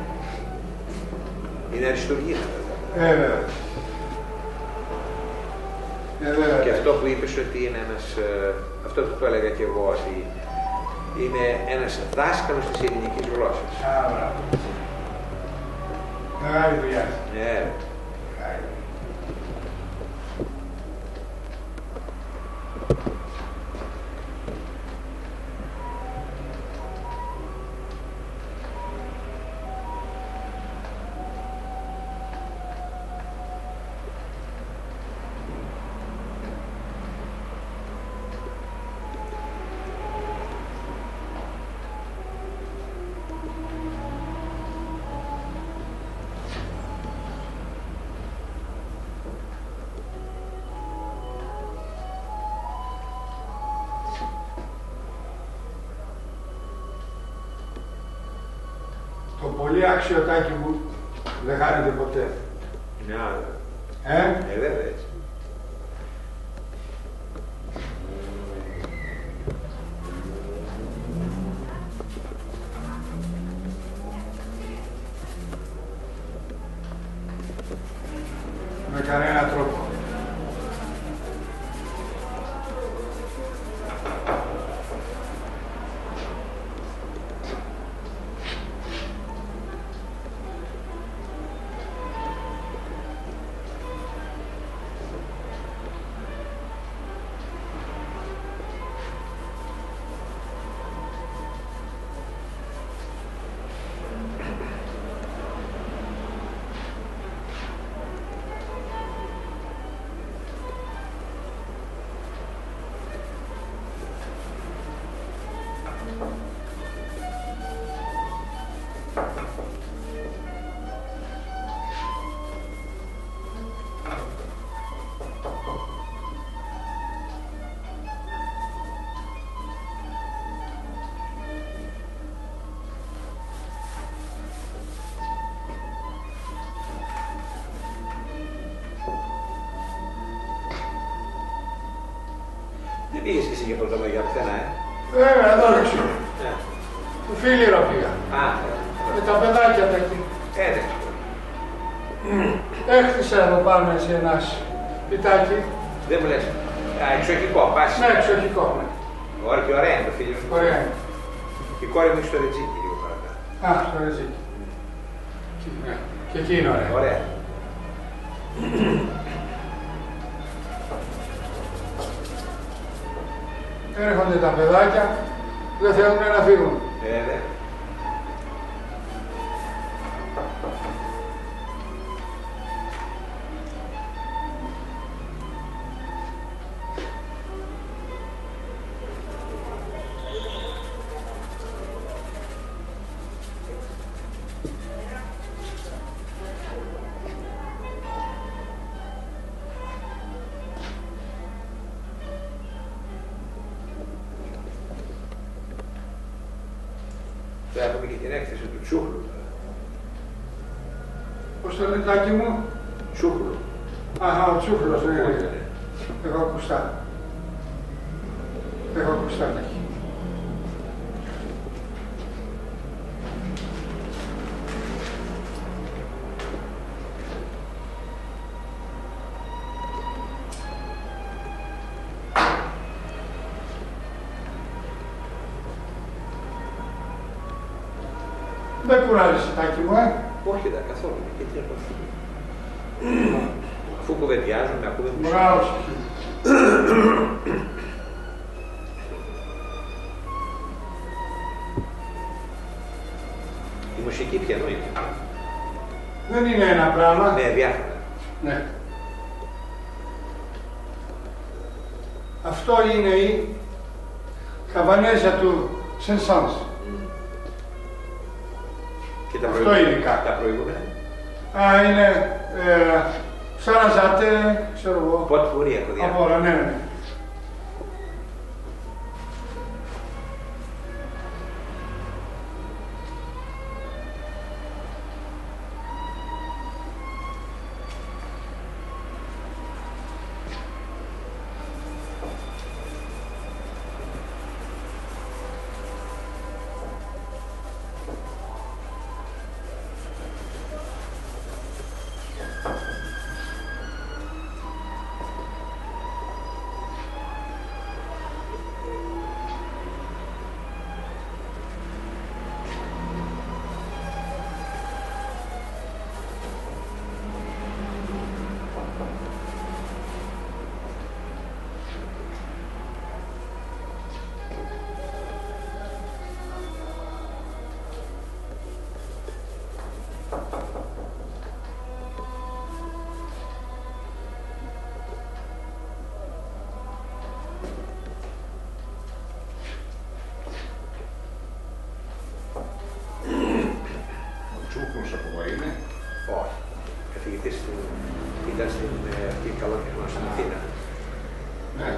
[SPEAKER 2] είναι αριστουργήνα βέβαια.
[SPEAKER 1] Ε, βέβαια. Ε,
[SPEAKER 2] και αυτό που είπες ότι είναι ένας, αυτό που το έλεγα και εγώ, ότι είναι ένας δάσκαλος της ελληνικής γλώσσας.
[SPEAKER 1] Α, μπράβο. Μεγάλη δουλειά.
[SPEAKER 2] Ναι.
[SPEAKER 1] Πολύ άξιο Τάκη μου, δεν χάνεται ποτέ.
[SPEAKER 2] Ναι, άλλο.
[SPEAKER 1] Ε?
[SPEAKER 2] Ε, βέβαια έτσι.
[SPEAKER 1] Με κανένα τρόπο.
[SPEAKER 2] Δεν πήγες και εσύ για πρωτομαγιά πουθενά, ε?
[SPEAKER 1] Βέβαια, εδώ έξω.
[SPEAKER 2] Ναι.
[SPEAKER 1] Του Φίλιρο πήγα.
[SPEAKER 2] Α,
[SPEAKER 1] με τα παιδάκια τα εκεί.
[SPEAKER 2] Ε, ναι.
[SPEAKER 1] Έχτισα εδώ πάνω έτσι ένα σπιτάκι.
[SPEAKER 2] Δεν μου λες. Α, εξοχικό, πας.
[SPEAKER 1] Ναι, εξοχικό, ναι.
[SPEAKER 2] Ωραία και ωραία είναι το φίλιο σου.
[SPEAKER 1] Ωραία είναι.
[SPEAKER 2] Η κόρη μου έχει στο Ρετζίκι λίγο παρακάτω.
[SPEAKER 1] Α, στο ρεζίκι. Ναι. Και εκεί είναι ωραία.
[SPEAKER 2] Ωραία.
[SPEAKER 1] Έρχονται τα παιδάκια, δεν θέλουν να φύγουν.
[SPEAKER 2] Ε, ναι. Θα έχουμε και την έκθεση του Τσούχλου.
[SPEAKER 1] Πώς το λένε, Τάκη μου?
[SPEAKER 2] Τσούχλου.
[SPEAKER 1] Αχα, ο Τσούχλος, ναι, ναι. Έχω ακουστά. Έχω ακουστά, Τάκη. Δεν κουράζεσαι, Τάκη μου, ε.
[SPEAKER 2] Όχι, δεν καθόλου. Γιατί να πω. Αφού κουβεντιάζουμε, ακούμε μουσική.
[SPEAKER 1] Μπράβο.
[SPEAKER 2] Η μουσική ποιανού είναι?
[SPEAKER 1] Δεν είναι ένα πράγμα.
[SPEAKER 2] Ναι, διάφορα.
[SPEAKER 1] Ναι. Αυτό είναι η χαβανέζα του Σενσάνς.
[SPEAKER 2] Και τα
[SPEAKER 1] Αυτό
[SPEAKER 2] προηγούμενα.
[SPEAKER 1] είναι κάτι.
[SPEAKER 2] Τα προηγούμενα.
[SPEAKER 1] Α, είναι ε, Σαραζάτε, ξέρω εγώ.
[SPEAKER 2] Πότε μπορεί έχω διάφορα.
[SPEAKER 1] Από όλα, ναι, ναι.
[SPEAKER 3] Τσούχλος από εδώ είναι.
[SPEAKER 2] Όχι. Καθηγητής του ήταν στην αυτή καλοκαιρινό στην Αθήνα.
[SPEAKER 1] Ναι.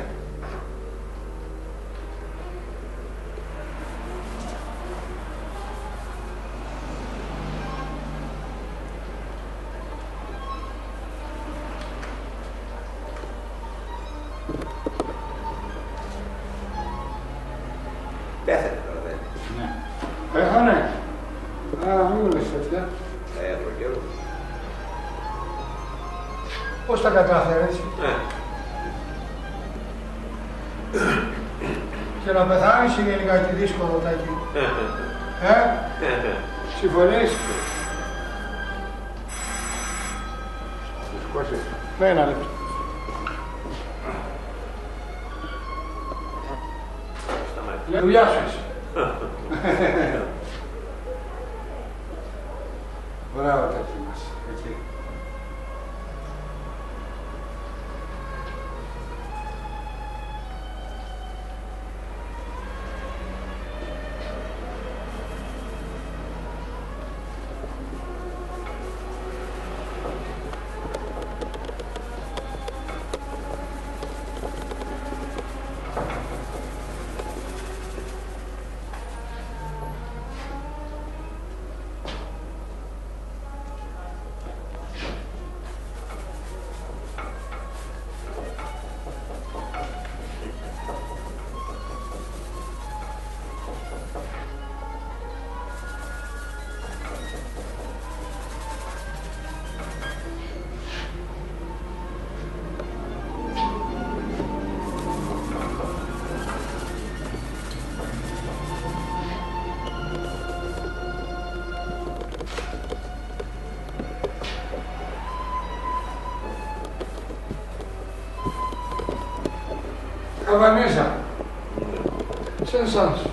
[SPEAKER 2] Πέθανε τώρα, δεν είναι.
[SPEAKER 3] Ναι.
[SPEAKER 1] Έχανε. Α, μην μου λες τέτοια.
[SPEAKER 2] Θα έτρωγε καιρό.
[SPEAKER 1] Πώς τα κατάφερες?
[SPEAKER 2] Ναι.
[SPEAKER 1] Και να πεθάνεις είναι λιγάκι δύσκολο, Τάκη. Ε, συμφωνείς?
[SPEAKER 3] Σηκώσεις.
[SPEAKER 1] Ναι, ένα λεπτό.
[SPEAKER 2] Σταμάτη.
[SPEAKER 1] Δουλειά σου είσαι. Μπράβο, Τάκη μας. Εκεί. Καβανίζα. Sen sans.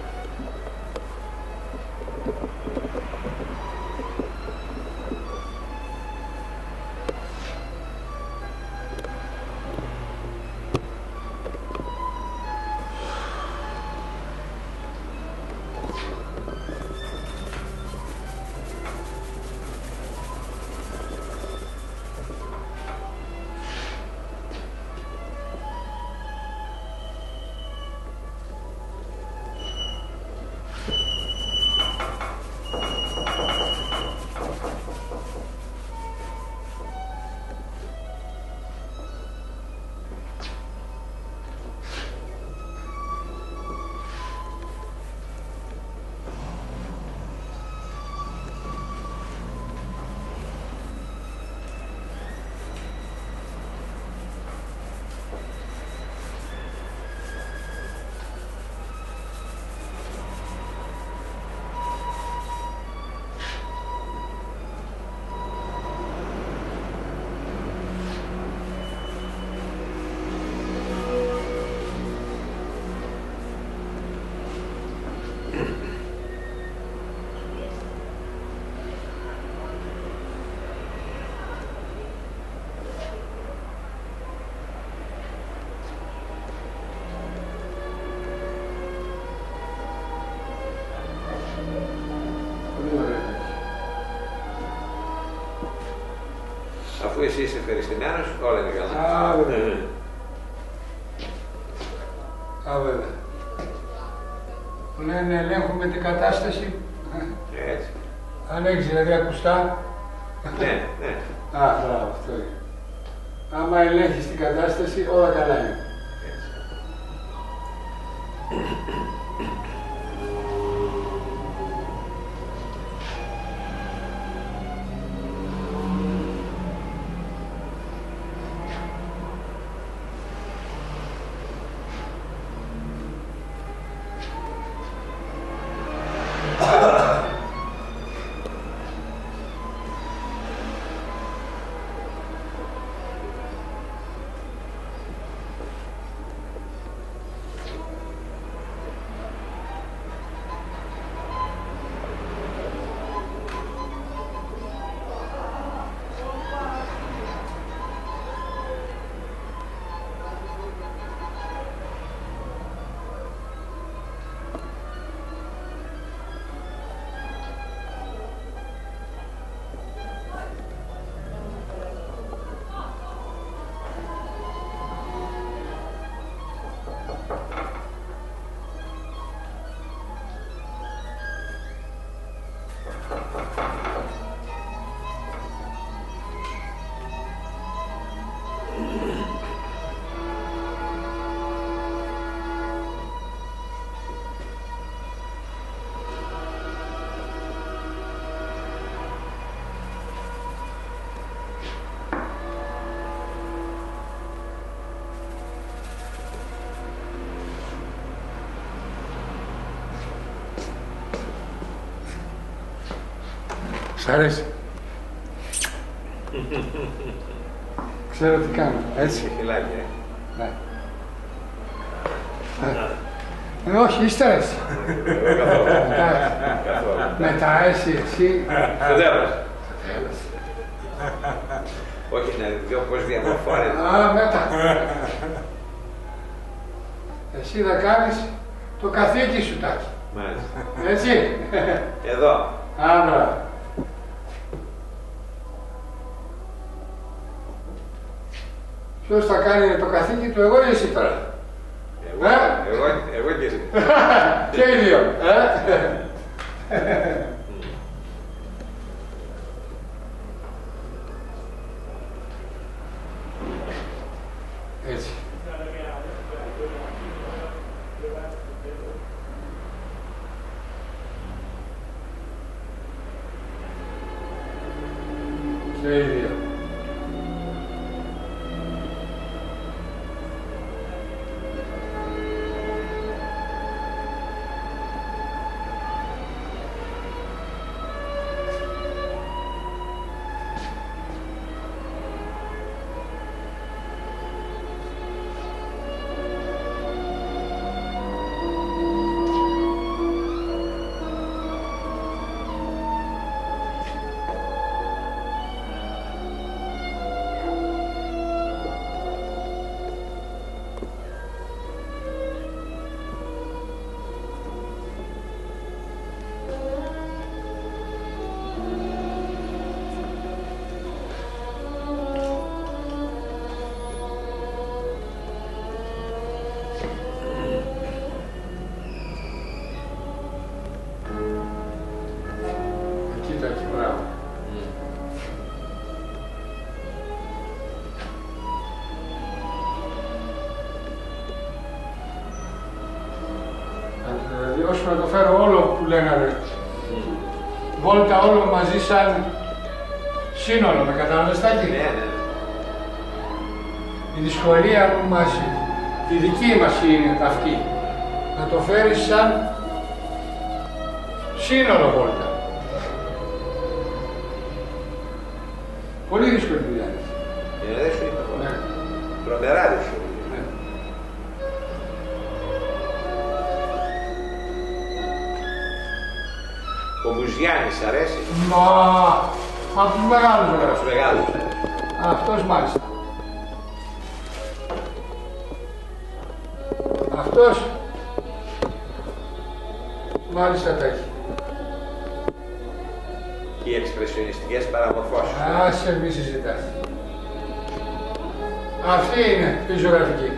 [SPEAKER 2] Αφού εσύ είσαι ευχαριστημένος, όλα είναι καλά.
[SPEAKER 1] Α, βέβαια. Α, βέβαια. Μου λένε ελέγχουμε την κατάσταση.
[SPEAKER 2] Έτσι.
[SPEAKER 1] Αν έχεις δηλαδή ακουστά.
[SPEAKER 2] Ναι, ναι.
[SPEAKER 1] Α, μπράβο, αυτό είναι. Άμα ελέγχεις την κατάσταση, όλα καλά είναι.
[SPEAKER 2] Έτσι.
[SPEAKER 1] Σ' αρέσει. Ξέρω τι κάνω, έτσι.
[SPEAKER 2] Χιλάκια.
[SPEAKER 1] Ναι. Ε, όχι, ύστερα εσύ. Μετά εσύ, εσύ.
[SPEAKER 2] Στο τέλος. Όχι να δω πώς διαμορφώνεται.
[SPEAKER 1] Α, μετά. Εσύ θα κάνεις το καθήκη σου, Τάκη.
[SPEAKER 2] Μάλιστα.
[SPEAKER 1] Έτσι.
[SPEAKER 2] Εδώ.
[SPEAKER 1] Α, μπράβο. Ποιος θα κάνει το καθήκη του, εγώ ή εσύ τώρα.
[SPEAKER 2] Εγώ, εγώ, εγώ και εσύ.
[SPEAKER 1] Και οι δύο. Ε? Έτσι. Και οι δύο. Δηλαδή, όσο να το φέρω όλο που λέγανε, βόλτα όλο μαζί σαν σύνολο, με κατάλαβες Τάκη?
[SPEAKER 2] Ναι, ναι.
[SPEAKER 1] Η δυσκολία που μας, η δική μας είναι αυτή, να το φέρεις σαν σύνολο βόλτα. Πολύ δύσκολη δουλειά είναι.
[SPEAKER 2] Είναι δεν σου είπα.
[SPEAKER 1] Ναι.
[SPEAKER 2] Τρομερά δύσκολη.
[SPEAKER 1] Ναι.
[SPEAKER 2] Ο Μπουζιάννης αρέσει.
[SPEAKER 1] Μα, από τους μεγάλους
[SPEAKER 2] Από
[SPEAKER 1] βέβαια.
[SPEAKER 2] τους μεγάλους.
[SPEAKER 1] Αυτός μάλιστα. Αυτός μάλιστα τα έχει.
[SPEAKER 2] Και οι εξπρεσιονιστικές παραμορφώσεις.
[SPEAKER 1] Άσε μη συζητάς. Αυτή είναι η ζωγραφική.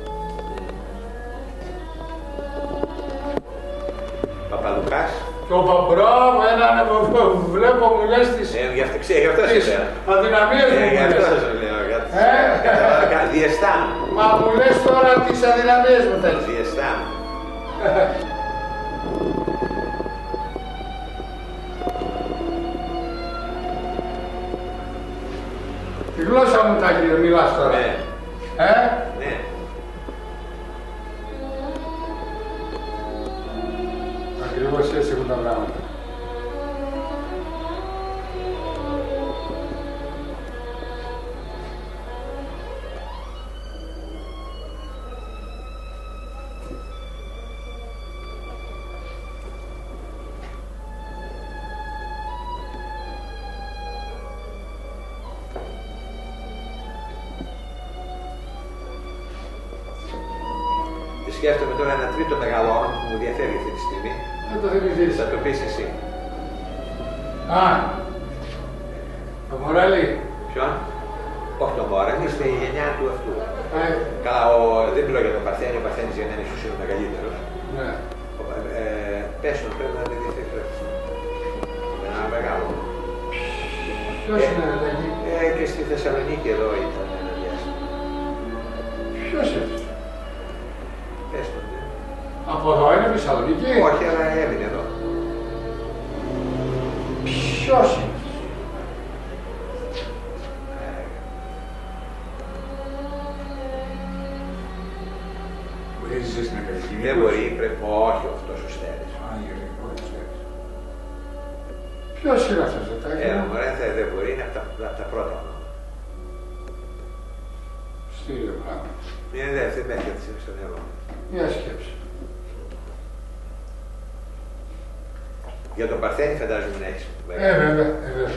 [SPEAKER 2] Παπαδουκάς.
[SPEAKER 1] Και ο Παμπράβο, έναν βλέπω μου λες τις
[SPEAKER 2] Ε, γι' αυτό ξέρει, γι' αυτό
[SPEAKER 1] τις
[SPEAKER 2] είπα.
[SPEAKER 1] αδυναμίες
[SPEAKER 2] Ε,
[SPEAKER 1] μου
[SPEAKER 2] γι'
[SPEAKER 1] μου
[SPEAKER 2] αυτό
[SPEAKER 1] λες.
[SPEAKER 2] σου λέω. για-
[SPEAKER 1] Ε.
[SPEAKER 2] Κατάλαβα, διαισθάνομαι.
[SPEAKER 1] Μα μου λες τώρα τις αδυναμίες μου τέτοιες.
[SPEAKER 2] Διαισθάνομαι.
[SPEAKER 1] Τη γλώσσα μου τα κύριε, μιλάς τώρα.
[SPEAKER 2] Ναι,
[SPEAKER 1] Ε,
[SPEAKER 2] ναι.
[SPEAKER 1] ακριβώς έτσι έχουν τα πράγματα.
[SPEAKER 2] Και σκέφτομαι τώρα ένα τρίτο μεγάλο όνομα που μου ενδιαφέρει αυτή τη στιγμή.
[SPEAKER 1] Δεν το θυμηθείς.
[SPEAKER 2] Θα το πεις εσύ.
[SPEAKER 1] Α, το Μορέλη.
[SPEAKER 2] Ποιον? Όχι το Μόρα, είναι στη γενιά του αυτού.
[SPEAKER 1] Ε,
[SPEAKER 2] Καλά, ο, δεν μιλώ για τον Παρθένη, ο Παρθένης για να είναι ίσως είναι ο μεγαλύτερος.
[SPEAKER 1] ναι.
[SPEAKER 2] Ο, ε, πες τον, πρέπει να είναι διαθέτει. Ένα μεγάλο.
[SPEAKER 1] Ποιος
[SPEAKER 2] Ε,
[SPEAKER 1] είναι εκεί.
[SPEAKER 2] Ε, και στη Θεσσαλονίκη εδώ ήταν ένα διάστημα.
[SPEAKER 1] Ποιος είναι.
[SPEAKER 2] Πες τον, ναι.
[SPEAKER 1] Από εδώ είναι Θεσσαλονίκη.
[SPEAKER 2] Όχι, αλλά έμεινε εδώ.
[SPEAKER 1] Ποιος είναι.
[SPEAKER 3] Που έζησε στην Ακαδημία.
[SPEAKER 2] Δεν μπορεί, πρέπει, όχι αυτός ο Στέρης.
[SPEAKER 3] Α, γιατί, όχι, ξέρεις.
[SPEAKER 1] Ποιος είναι αυτός ο Τάκη.
[SPEAKER 2] Ένα μωρέ θα- δεν μπορεί, είναι από τα, από τα πρώτα ονόματα.
[SPEAKER 1] Στήριο πράγμα.
[SPEAKER 2] Είναι δεν δεν με έρχεται στο νερό.
[SPEAKER 1] Μια σκέψη.
[SPEAKER 2] Για τον Παρθένη φαντάζομαι να έχεις.
[SPEAKER 1] Ε, βέβαια, ε, βέβαια.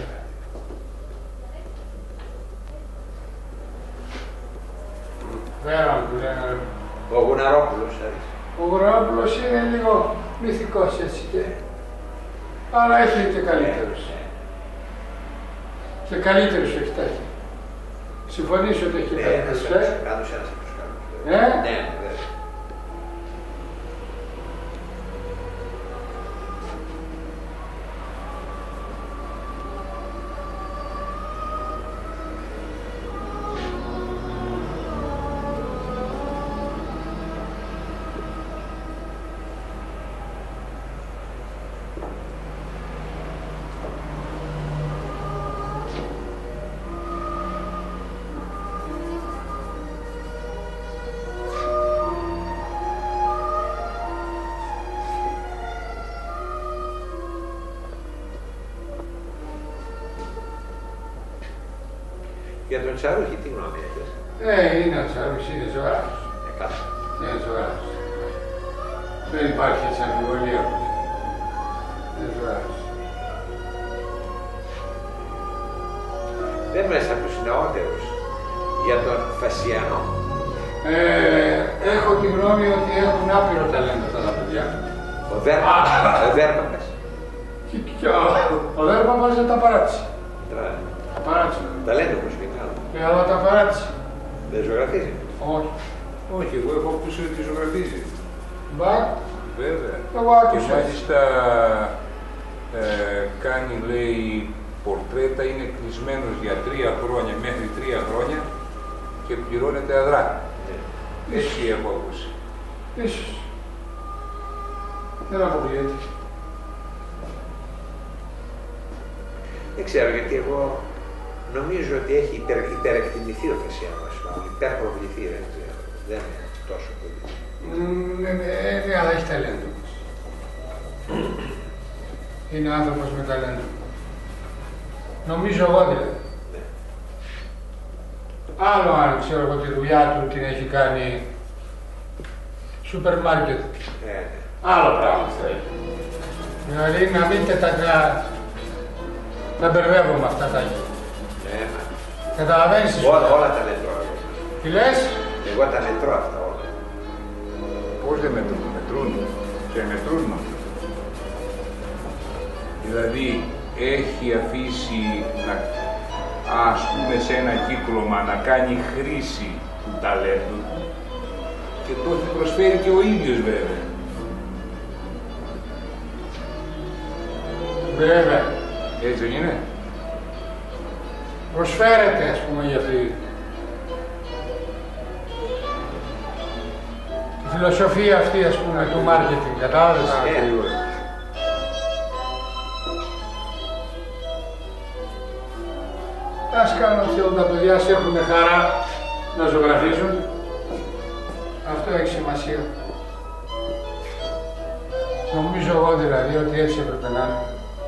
[SPEAKER 1] Πέραν που λένε.
[SPEAKER 2] Ο Γουναρόπουλος, αρέσει.
[SPEAKER 1] Ο Γουρόπουλος είναι λίγο μυθικός έτσι και... Αλλά έχει και καλύτερους.
[SPEAKER 2] Ε,
[SPEAKER 1] Και καλύτερους έχει τα έχει. Συμφωνείς ότι έχει
[SPEAKER 2] Ναι,
[SPEAKER 1] καλύτερους,
[SPEAKER 2] ένας
[SPEAKER 1] ε?
[SPEAKER 2] κάτω ένας από τους καλούς.
[SPEAKER 1] Ε?
[SPEAKER 2] Ναι, βέβαια. Για τον Τσαρούχη, τι γνώμη έχεις?
[SPEAKER 1] Ε, είναι ο Τσαρούχης, είναι ζωγράφος.
[SPEAKER 2] Ε, καλά.
[SPEAKER 1] Είναι ζωγράφος. Δεν υπάρχει έτσι αμφιβολία. Είναι ζωγράφος.
[SPEAKER 2] Δεν μου λες από τους νεότερους για τον Φασιανό.
[SPEAKER 1] Ε, έχω τη γνώμη ότι έχουν άπειρο ταλέντο αυτά τα παιδιά.
[SPEAKER 2] Ο Δέρπαπας. Ο Δέρπαπας.
[SPEAKER 1] Και, και ο, ο Δέρπαπας δεν τα παράτησε.
[SPEAKER 2] Τώρα,
[SPEAKER 1] Τα παράτησε.
[SPEAKER 2] ταλέντο προσωπικά.
[SPEAKER 1] Ε, αλλά τα παράτησε.
[SPEAKER 2] Δεν ζωγραφίζει.
[SPEAKER 1] Όχι.
[SPEAKER 3] Όχι, εγώ έχω ακούσει ότι ζωγραφίζει.
[SPEAKER 1] Μπα,
[SPEAKER 3] Βέβαια.
[SPEAKER 1] εγώ
[SPEAKER 3] Και
[SPEAKER 1] άκουσα.
[SPEAKER 3] μάλιστα ε, κάνει, λέει, πορτρέτα, είναι κλεισμένος για τρία χρόνια, μέχρι τρία χρόνια και πληρώνεται αδρά.
[SPEAKER 2] Ναι.
[SPEAKER 3] Έτσι έχω ακούσει.
[SPEAKER 1] Ίσως. Δεν αποκλείεται.
[SPEAKER 2] Δεν ξέρω, γιατί εγώ νομίζω ότι έχει υπερ, υπερεκτιμηθεί ο Θεσσιανός, υπερπροβληθεί, δεν ξέρω. Δεν είναι τόσο πολύ.
[SPEAKER 1] Ναι, ναι, αλλά έχει ταλέντο. Είναι άνθρωπος με ταλέντο. Νομίζω εγώ δηλαδή.
[SPEAKER 2] Ναι.
[SPEAKER 1] Άλλο αν ξέρω εγώ τη δουλειά του την έχει κάνει σούπερ μάρκετ.
[SPEAKER 2] Ναι, ναι.
[SPEAKER 1] Άλλο πράγμα θέλει. Δηλαδή να μην και τα, τα μπερδεύω με αυτά τα ίδια.
[SPEAKER 2] Ναι, ναι.
[SPEAKER 1] Καταλαβαίνεις τι σου
[SPEAKER 2] Όλα,
[SPEAKER 1] λέω.
[SPEAKER 2] όλα τα μετρώ.
[SPEAKER 1] Τι λες?
[SPEAKER 2] Εγώ τα μετρώ αυτά όλα.
[SPEAKER 3] Πώς δεν μετρούν, μετρούν και μετρούν. Δηλαδή έχει αφήσει να, ας πούμε, σε ένα κύκλωμα να κάνει χρήση του ταλέντου του και το έχει προσφέρει και ο ίδιος βέβαια.
[SPEAKER 1] Βέβαια.
[SPEAKER 3] Έτσι δεν είναι?
[SPEAKER 1] Προσφέρεται, ας πούμε, για αυτή τη φιλοσοφία αυτή, ας πούμε, του μάρκετινγκ, κατάλαβες.
[SPEAKER 3] Ακριβώς.
[SPEAKER 1] Ας κάνουν ότι όλα τα παιδιά σε έχουν χαρά να ζωγραφίζουν. Αυτό έχει σημασία. Νομίζω εγώ δηλαδή ότι έτσι έπρεπε να είναι.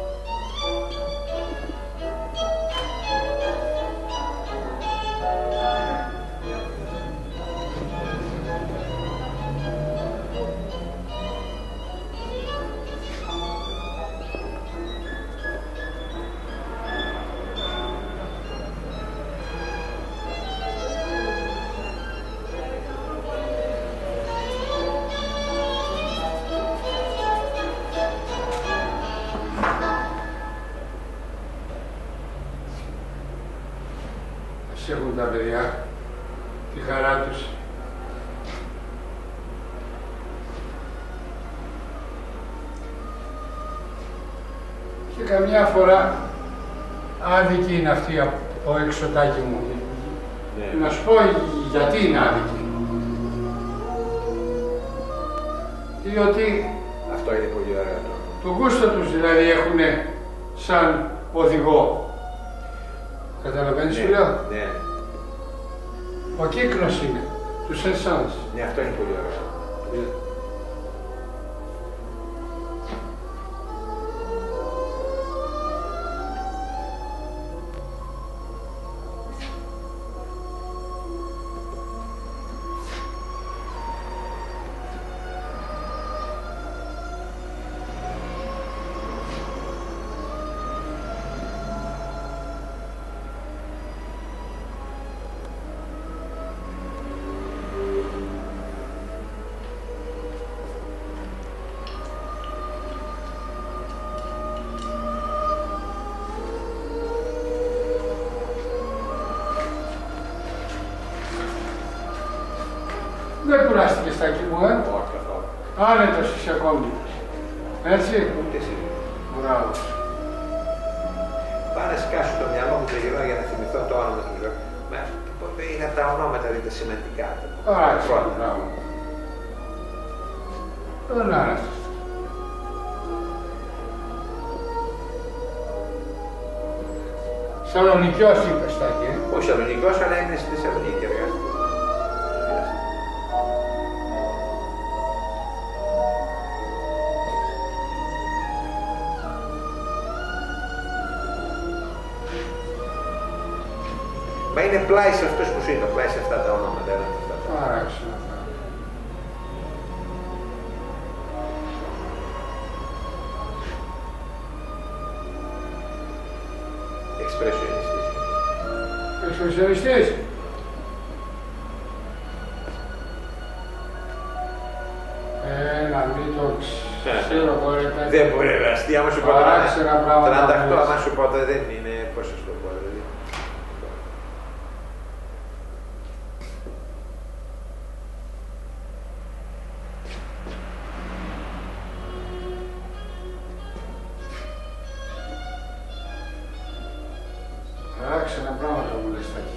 [SPEAKER 1] Έχουν τα παιδιά τη χαρά τους. Και καμιά φορά άδικη είναι αυτή από έξω, Τάκη μου.
[SPEAKER 2] Ναι.
[SPEAKER 1] Να σου πω γιατί είναι άδικη. Διότι
[SPEAKER 2] Αυτό είναι πολύ ωραίο.
[SPEAKER 1] το γούστο τους δηλαδή έχουν σαν οδηγό. Καταλαβαίνεις τι λέω?
[SPEAKER 2] Ναι.
[SPEAKER 1] Ο κύκλος είναι, του σενσάνς.
[SPEAKER 2] Ναι, αυτό είναι πολύ ωραίο.
[SPEAKER 1] Δεν κουράστηκες, Τάκη μου, ε?
[SPEAKER 2] Όχι καθόλου.
[SPEAKER 1] Άνετος είσαι ακόμη. Έτσι.
[SPEAKER 2] Ούτε εσύ.
[SPEAKER 1] Μπράβο.
[SPEAKER 2] Πάω να σκάσω το μυαλό μου το γυρνάω για να θυμηθώ το όνομα του ζωή. Μα είναι τα ονόματα, είναι τα σημαντικά.
[SPEAKER 1] Άξι, μπράβο. Τον άρεσε. Σαλονικιός είπες, Τάκη, ε?
[SPEAKER 2] Όχι Σαλονικός, αλλά έμεινε στη Θεσσαλονίκη και εργάστηκε. Μα είναι πλάι σε αυτούς που σου είπα, πλάι σε αυτά τα ονόματα.
[SPEAKER 1] Άραξε.
[SPEAKER 2] Εξπρεσιονιστής.
[SPEAKER 1] Εξπρεσιονιστής. Έλα, μην το ξέρω, μπορεί να...
[SPEAKER 2] Δεν μπορεί να αστεί, άμα σου πω
[SPEAKER 1] Παράξενα πράγματα.
[SPEAKER 2] τριάντα οκτώ, άμα σου πω δεν είναι, πώς σας το πω, δηλαδή.
[SPEAKER 1] Παράξενα πράγματα μου λες, Τάκη.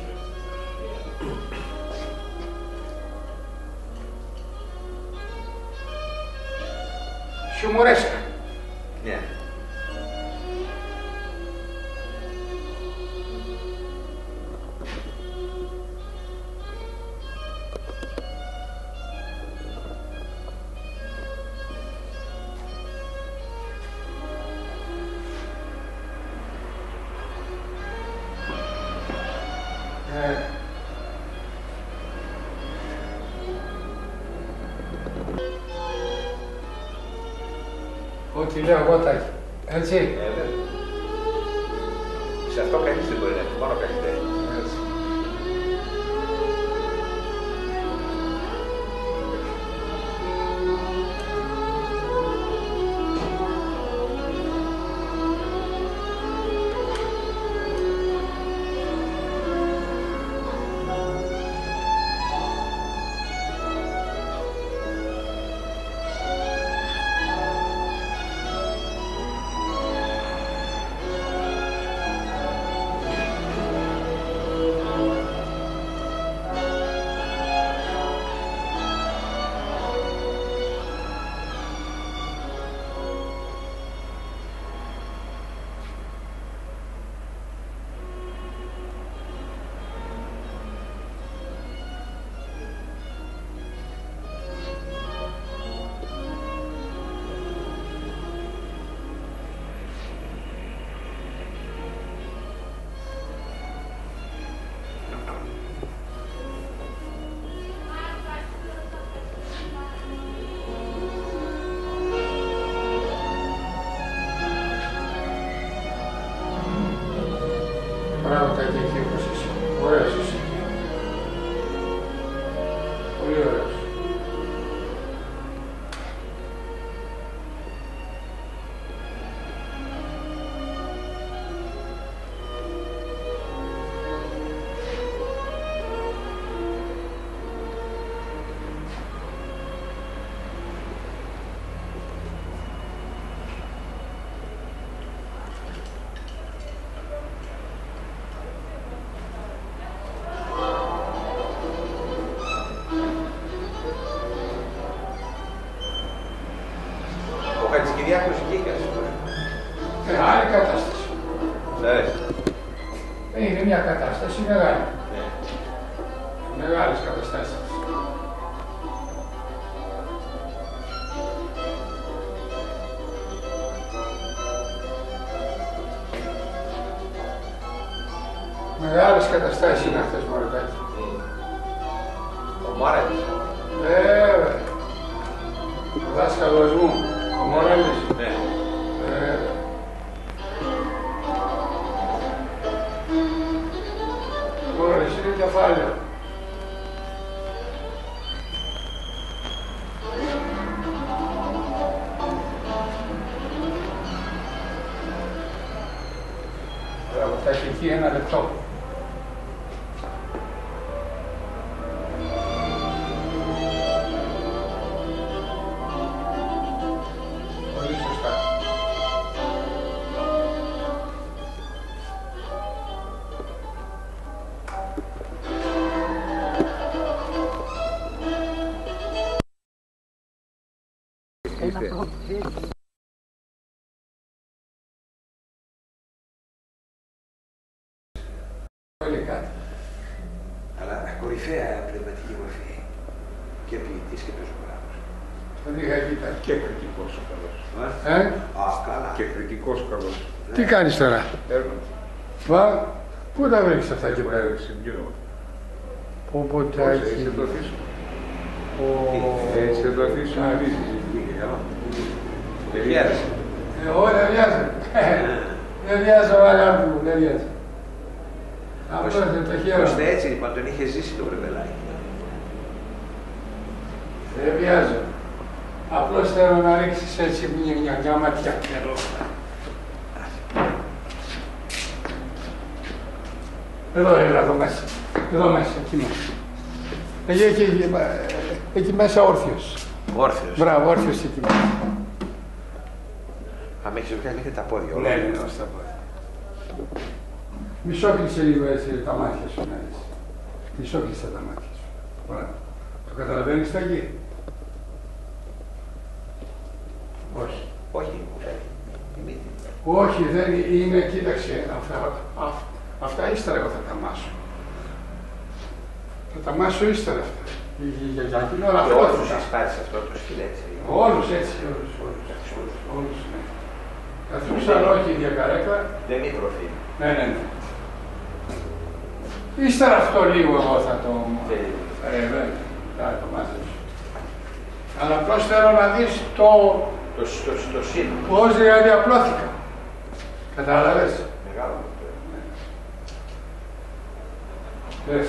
[SPEAKER 1] χιουμορέσκα.
[SPEAKER 2] Ναι.
[SPEAKER 1] Ό,τι λέω εγώ Τάκη. Έτσι.
[SPEAKER 2] Ε, σε αυτό κανείς δεν μπορεί να έχει, μόνο καλλιτέχνη.
[SPEAKER 1] Έτσι. Μπράβο Τάκη, εκεί όπως είσαι. Ωραίος είσαι. Πολύ ωραίος.
[SPEAKER 2] Κυριάκος Γκίκας.
[SPEAKER 1] Ε, άλλη κατάσταση.
[SPEAKER 2] Ναι.
[SPEAKER 1] Είναι μια κατάσταση μεγάλη.
[SPEAKER 2] Ναι.
[SPEAKER 1] Μεγάλες καταστάσεις. Μεγάλες καταστάσεις είναι αυτές, μωρέ Τάκη.
[SPEAKER 2] Ο Μάρετς.
[SPEAKER 1] Βέβαια. Ο δάσκαλος μου. Ο Μορέλης.
[SPEAKER 2] Ναι.
[SPEAKER 1] Ε, Μορέλης είναι κεφάλαιο. Μπράβο, θα έχει εκεί ένα λεπτό.
[SPEAKER 2] Αλλά κορυφαία πνευματική μορφή. Και ποιητής και πεζογράφος.
[SPEAKER 1] Δεν είχα εκεί τα.
[SPEAKER 3] Και κριτικός ο καλός.
[SPEAKER 1] Ε?
[SPEAKER 2] Α, καλά.
[SPEAKER 3] Και κριτικός καλός.
[SPEAKER 1] Τι κάνεις τώρα?
[SPEAKER 3] Έργο.
[SPEAKER 1] Μα, πού τα βρήκες αυτά εκεί πέρα?
[SPEAKER 3] Συγκίνημα.
[SPEAKER 1] Πω πω Τάκη.
[SPEAKER 3] Έτσι θα το αφήσω.
[SPEAKER 1] Ο...
[SPEAKER 3] Έτσι θα το αφήσω να βίζεις.
[SPEAKER 2] Δεν βιάζεσαι.
[SPEAKER 1] Εγώ δεν βιάζω. Δεν βιάζω αγάπη μου, δεν βιάζω. Αυτό είναι το χέρι.
[SPEAKER 2] Ώστε έτσι λοιπόν τον είχε ζήσει το βρεβελάκι.
[SPEAKER 1] Δεν βιάζω. Απλώς θέλω να ρίξεις έτσι μια, μια, μια ματιά εδώ. Εδώ, έλα, εδώ μέσα. Εδώ μέσα, εκεί μέσα. Εκεί, εκεί, εκεί, εκεί μέσα όρθιος.
[SPEAKER 2] Όρθιος.
[SPEAKER 1] Μπράβο, όρθιος εκεί μέσα.
[SPEAKER 2] Αν έχεις βγάλει μέχρι τα πόδια όλα.
[SPEAKER 1] Ναι, ναι, ως τα πόδια. Μισό κλείσε λίγο έτσι τα μάτια σου να δεις. Μισό κλείσε τα μάτια σου. Ωραία. Το καταλαβαίνεις Τάκη? Όχι.
[SPEAKER 2] Όχι, μου φαίνεται. Η μύτη.
[SPEAKER 1] Όχι, δεν είναι, κοίταξε, αυτά, αυ, αυτά ύστερα εγώ θα τα μάσω. Θα τα μάσω ύστερα αυτά. Για, για την ώρα
[SPEAKER 2] Και
[SPEAKER 1] αυτό.
[SPEAKER 2] όλους τους εισπάτεις αυτό το στυλ έτσι.
[SPEAKER 1] Όλους έτσι, όλους, όλους, όλους, όλους, ναι. Καθούσαν όχι η διακαρέκλα.
[SPEAKER 2] Δεν είναι προφίλ.
[SPEAKER 1] Ναι, ναι, ναι. Ύστερα αυτό λίγο εγώ θα το... Ε, βέβαια, θα το μάθεις. Αλλά απλώς θέλω να δεις το...
[SPEAKER 2] Το, το, το σύνολο.
[SPEAKER 1] Πώς δηλαδή απλώθηκα. Κατάλαβες.
[SPEAKER 2] Μεγάλο.
[SPEAKER 1] Δες.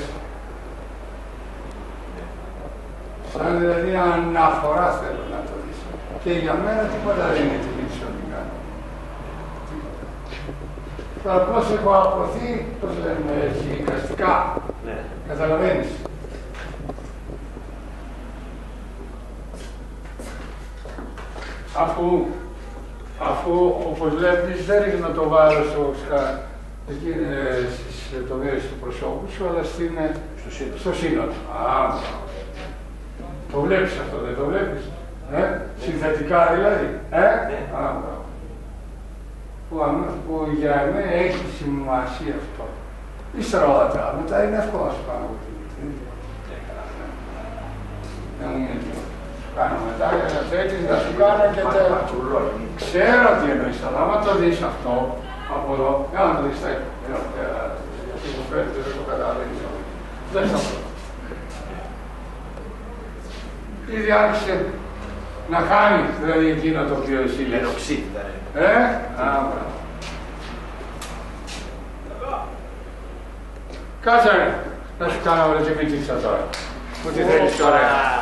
[SPEAKER 1] Σαν δηλαδή αναφορά θέλω να το δεις. Και για μένα τίποτα δεν είναι τιμή ό,τι κάνω. Τώρα απλώς έχω αποθεί, πώς λέμε έτσι, εικαστικά.
[SPEAKER 2] Ναι.
[SPEAKER 1] Καταλαβαίνεις. Αφού, αφού όπως βλέπεις δεν ρίχνω το βάρος στο, στα, ε, στις λεπτομέρειες του προσώπου σου, αλλά στην,
[SPEAKER 2] Στο σύνολο.
[SPEAKER 1] στο σύνολο. Α, το βλέπεις αυτό, δεν το βλέπεις. Ε? Συνθετικά δηλαδή. Ε?
[SPEAKER 2] Ναι.
[SPEAKER 1] Α, μπράβο. Που, που για εμένα έχει σημασία αυτό. Ύστερα όλα τα άλλα, μετά είναι εύκολο να σου κάνω από την ίδια. Δεν μου είναι τίποτα. Σου κάνω μετά για να θέλεις να σου κάνω και τέλος. Ξέρω τι εννοείς, αλλά άμα το δεις αυτό από εδώ, για να το δεις τα γιατί μου φαίνεται δεν το καταλαβαίνεις. Δεν θα πω. Ήδη άρχισε να χάνει, δηλαδή εκείνο το οποίο εσύ λες.
[SPEAKER 2] Ενοξίδι ήταν.
[SPEAKER 1] Ε, άμα. Κάτσε ρε, να σου κάνω ρε και μητήξα τώρα. Που τι θέλεις τώρα.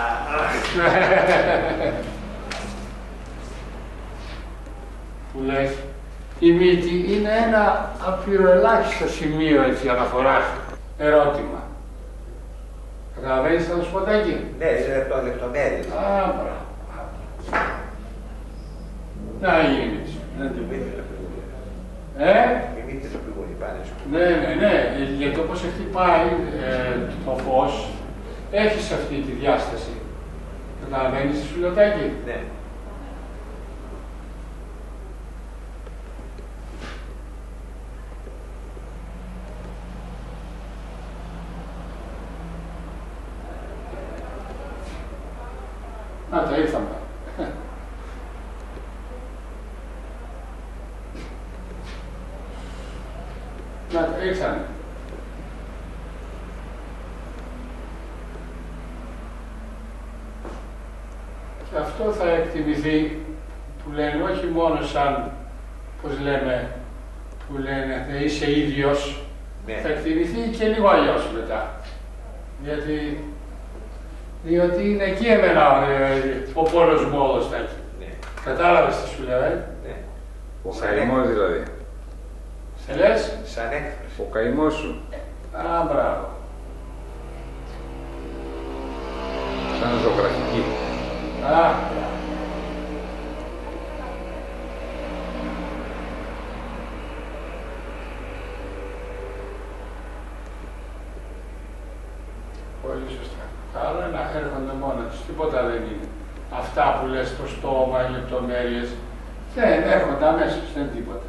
[SPEAKER 1] Που λες, η μύτη είναι ένα απειροελάχιστο σημείο έτσι αναφοράς, ερώτημα. Καταλαβαίνεις θα το σου πω Τάκη.
[SPEAKER 2] Ναι, είναι το λεπτομέρειες.
[SPEAKER 1] Α, μπράβο. Να γίνει έτσι.
[SPEAKER 2] Να την μύτη να πηγούνει.
[SPEAKER 1] Ε,
[SPEAKER 2] Η μύτη να πηγούνει πάνε σου.
[SPEAKER 1] ναι, ναι, ναι, γιατί όπως χτυπάει ε, το φως, έχεις αυτή τη διάσταση. Καταλαβαίνεις τι σου λέω Τάκη.
[SPEAKER 2] Ναι.
[SPEAKER 1] Να τα ήρθαμε. Να τα ήρθανε. Και αυτό θα εκτιμηθεί, που λένε όχι μόνο σαν, πώς λέμε, που λένε θα είσαι ίδιος,
[SPEAKER 2] Ναι.
[SPEAKER 1] θα εκτιμηθεί και λίγο αλλιώς μετά. Γιατί, διότι είναι εκεί εμένα ε, ο πόνος μου όλος τέτοιο.
[SPEAKER 2] Ναι.
[SPEAKER 1] Κατάλαβες τι σου λέω, ε?
[SPEAKER 2] Ναι.
[SPEAKER 3] Ο καημός δηλαδή.
[SPEAKER 1] Σε λες?
[SPEAKER 2] Σαν έκφραση.
[SPEAKER 3] Ο καημός σου.
[SPEAKER 1] Α, μπράβο.
[SPEAKER 3] Σαν ζωγραφική.
[SPEAKER 1] Α, μπράβο. Πολύ σωστά. Τα άλλα να έρχονται μόνα τους, τίποτα δεν είναι. Αυτά που λες στο στόμα, οι λεπτομέρειες, δεν έρχονται αμέσως, δεν είναι τίποτα.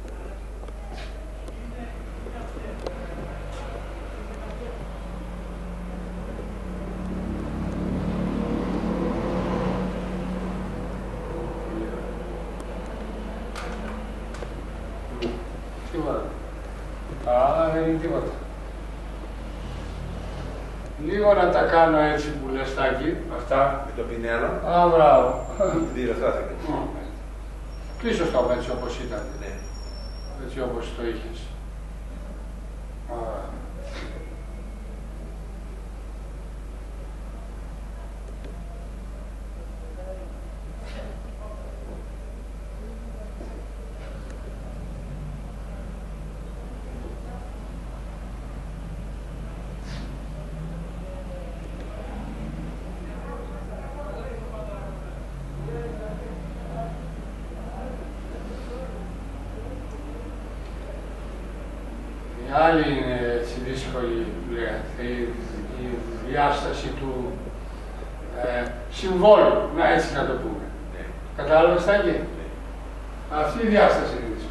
[SPEAKER 1] Τίποτα. Τα άλλα δεν είναι τίποτα. Λίγο να τα κάνω έτσι που λες Τάκη, αυτά.
[SPEAKER 2] Με το πινέλο.
[SPEAKER 1] Α, μπράβο.
[SPEAKER 2] Διορθώθηκε.
[SPEAKER 1] Πίσω στο έτσι όπως ήταν.
[SPEAKER 2] Ναι.
[SPEAKER 1] Έτσι όπως το είχες. Ωραία. Η άλλη είναι έτσι δύσκολη, λέγεται, η, η διάσταση του ε, συμβόλου, να έτσι να το πούμε.
[SPEAKER 2] Ναι.
[SPEAKER 1] Κατάλαβες, Τάκη. Αυτή η διάσταση είναι δύσκολη.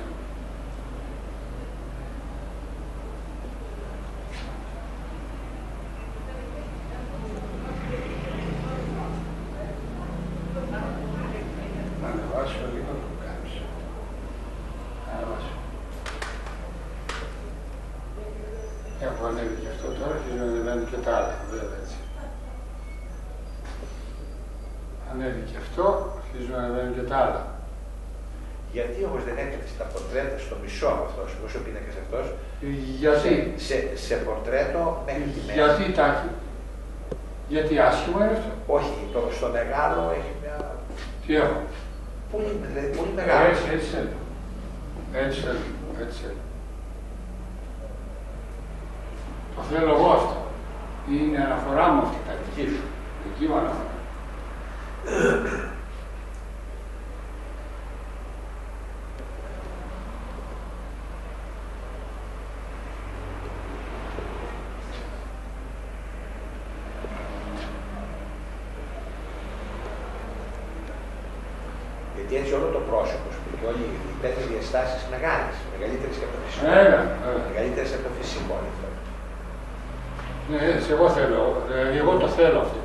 [SPEAKER 1] Να ανεβάσω λίγο το κάνεις. Να ανεβάσω. Έχω ανέβει και αυτό τώρα και να ανεβαίνει και τα άλλα, βέβαια έτσι. Ανέβει και αυτό, αρχίζουν να ανεβαίνουν και τα άλλα.
[SPEAKER 2] Γιατί όμως δεν έκανες τα πορτρέτα στο μισό από αυτός, όσο πίνακας αυτός,
[SPEAKER 1] Γιατί,
[SPEAKER 2] σε, σε πορτρέτο μέχρι τη μέση.
[SPEAKER 1] γιατί Τάκη, γιατί άσχημο είναι αυτό.
[SPEAKER 2] Όχι, το, στο μεγάλο έχει μια...
[SPEAKER 1] Τι έχω.
[SPEAKER 2] Πολύ, δηλαδή, πολύ μεγάλο.
[SPEAKER 1] Έτσι, έτσι θέλω. Έτσι θέλω, έτσι θέλω. Το θέλω εγώ αυτό. Είναι αναφορά μου αυτή τα δική σου. Δική μου αναφορά.
[SPEAKER 2] Γιατί έτσι όλο το πρόσωπο σου και όλοι οι πέντε διαστάσεις μεγάλες, μεγαλύτερες και από το φυσικό.
[SPEAKER 1] Βέβαια, βέβαια.
[SPEAKER 2] Μεγαλύτερες από το φυσικό είναι αυτό.
[SPEAKER 1] Ναι, έτσι, εγώ θέλω. Ε, εγώ το θέλω αυτό.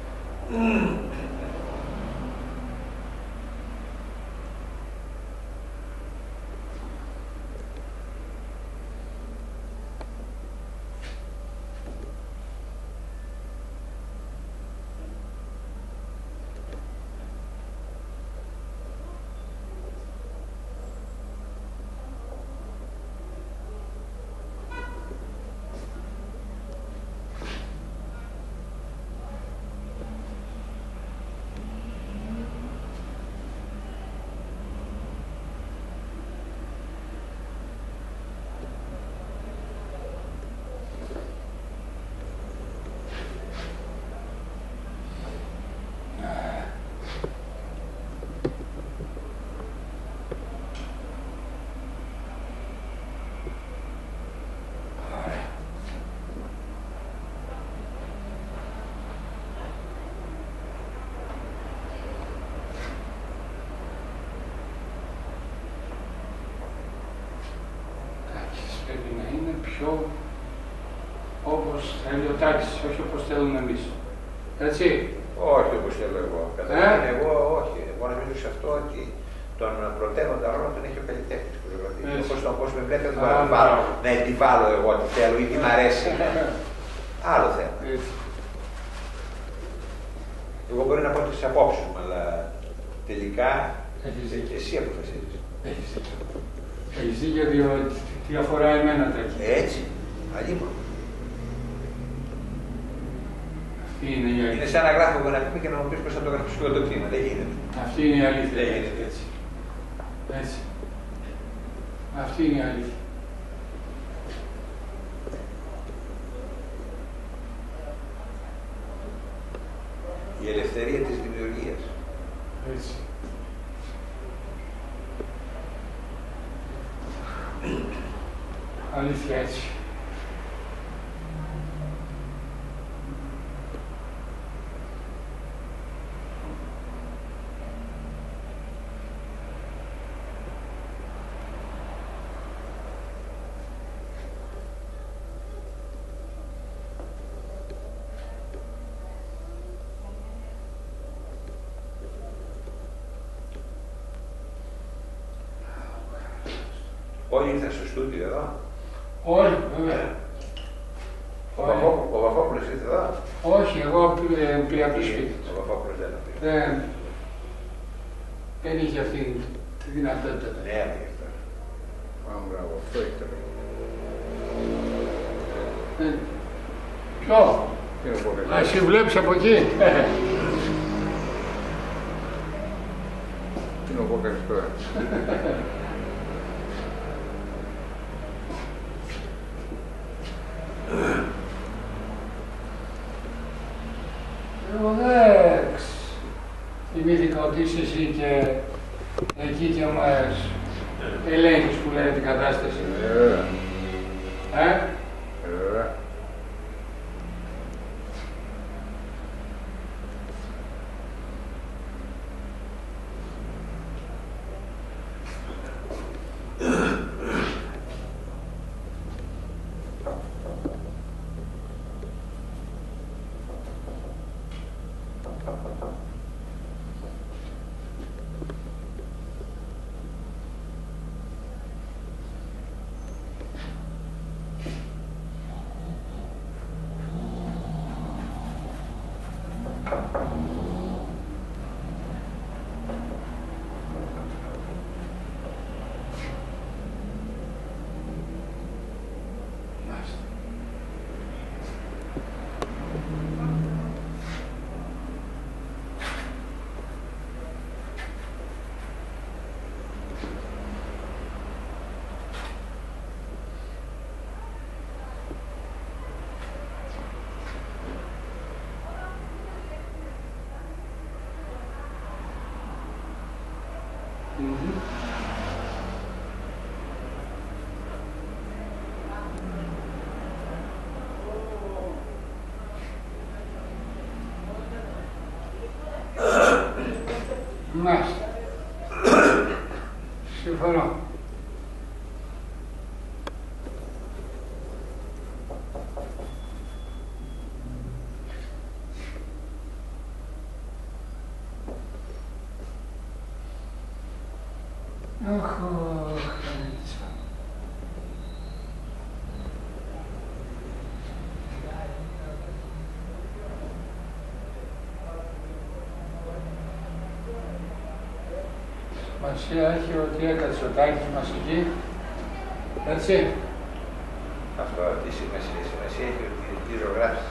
[SPEAKER 1] Πρέπει να είναι πιο όπως θέλει ο Τάκης, όχι όπως θέλουμε εμείς. Έτσι.
[SPEAKER 2] Όχι όπως θέλω εγώ. Καταρχήν ε? εγώ όχι. Εγώ νομίζω σε αυτό ότι τον πρωτεύοντα ρόλο τον έχει ο καλλιτέχνης που δηλαδή. Όπως τον κόσμο βλέπει δεν μπορώ να επιβάλλω εγώ τι θέλω ή τι μ' αρέσει. Άλλο θέμα.
[SPEAKER 1] Έτσι.
[SPEAKER 2] Εγώ μπορεί να πω τις απόψεις μου, αλλά τελικά
[SPEAKER 1] και
[SPEAKER 2] εσύ αποφασίζεις.
[SPEAKER 1] Έχεις δίκιο. Έχεις δίκιο διότι τι αφορά εμένα τέτοια.
[SPEAKER 2] Έτσι. Αλλήμον.
[SPEAKER 1] Αυτή είναι η αλήθεια.
[SPEAKER 2] Είναι σαν να γράφω εγώ να πούμε και να μου πεις πώς θα το γράψεις εγώ το κτήμα. Δεν γίνεται.
[SPEAKER 1] Αυτή είναι η αλήθεια.
[SPEAKER 2] Δεν γίνεται
[SPEAKER 1] έτσι. Έτσι. Αυτή είναι η αλήθεια.
[SPEAKER 2] Η ελευθερία της δημιουργίας.
[SPEAKER 1] Έτσι. Αλήθεια έτσι.
[SPEAKER 2] Όλοι ήρθαν στο στούντιο εδώ.
[SPEAKER 1] Όλοι, βέβαια.
[SPEAKER 2] Ο, Βαφό, ο Βαφόπουλος ήρθε εδώ.
[SPEAKER 1] Όχι, εγώ πήγα από το σπίτι.
[SPEAKER 2] Ο Βαφόπουλος δεν πήγε.
[SPEAKER 1] Δεν, δεν είχε αυτή τη δυνατότητα.
[SPEAKER 2] Ναι, πήγε αυτό. Μα μπράβο, αυτό έχει το λόγο.
[SPEAKER 1] Ποιο? Α, εσύ βλέπεις από εκεί.
[SPEAKER 3] Τι να πω καλησπέρα.
[SPEAKER 1] Εγώ δεν θυμήθηκα ότι είσαι εσύ και εκεί και μας ελέγχεις που λένε την κατάσταση.
[SPEAKER 3] Βέβαια.
[SPEAKER 1] Ε?
[SPEAKER 3] Βέβαια.
[SPEAKER 1] Mm-hmm. Μάλιστα. Συμφωνώ. Αχ, σημασία έχει ότι έκατσε ο Τάκης μας εκεί, έτσι.
[SPEAKER 2] Αυτό τι σημασία, σημασία έχει ότι τι ζωγράφεις.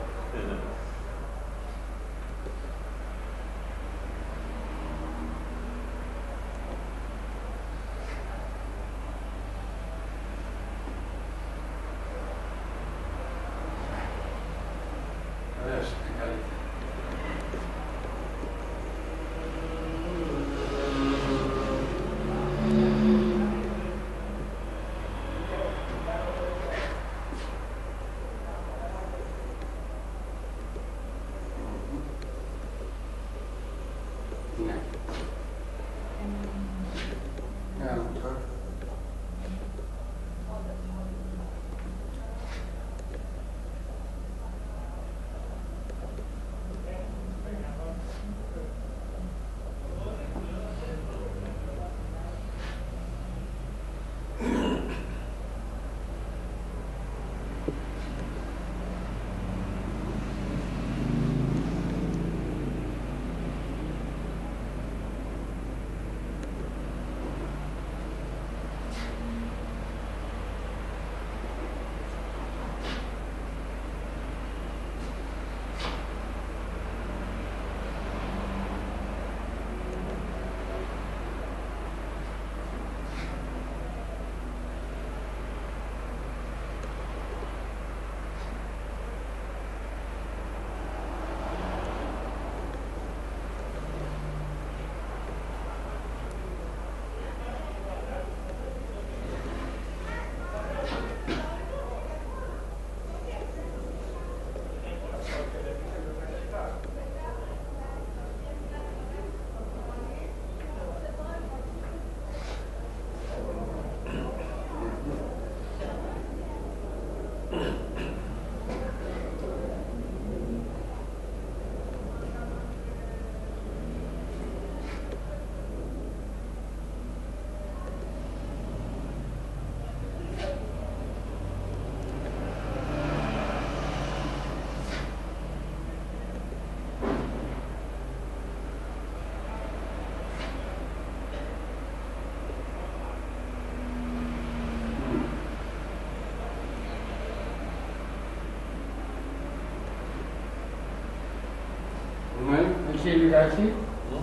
[SPEAKER 1] Εκεί λιγάκι, mm.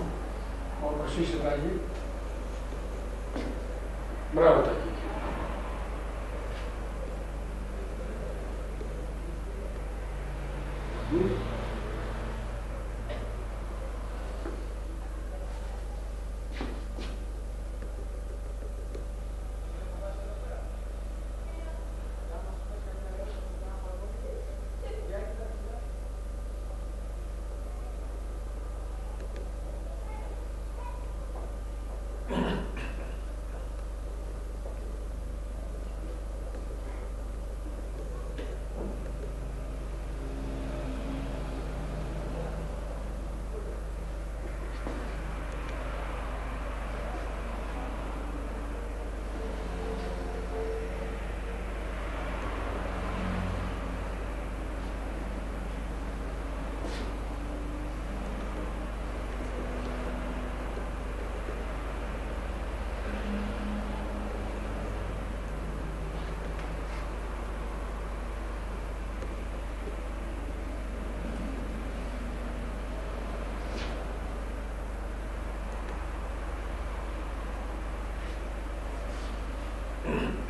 [SPEAKER 1] όπως είσαι Τάκη. Μπράβο Τάκη. Mm. Mm-hmm.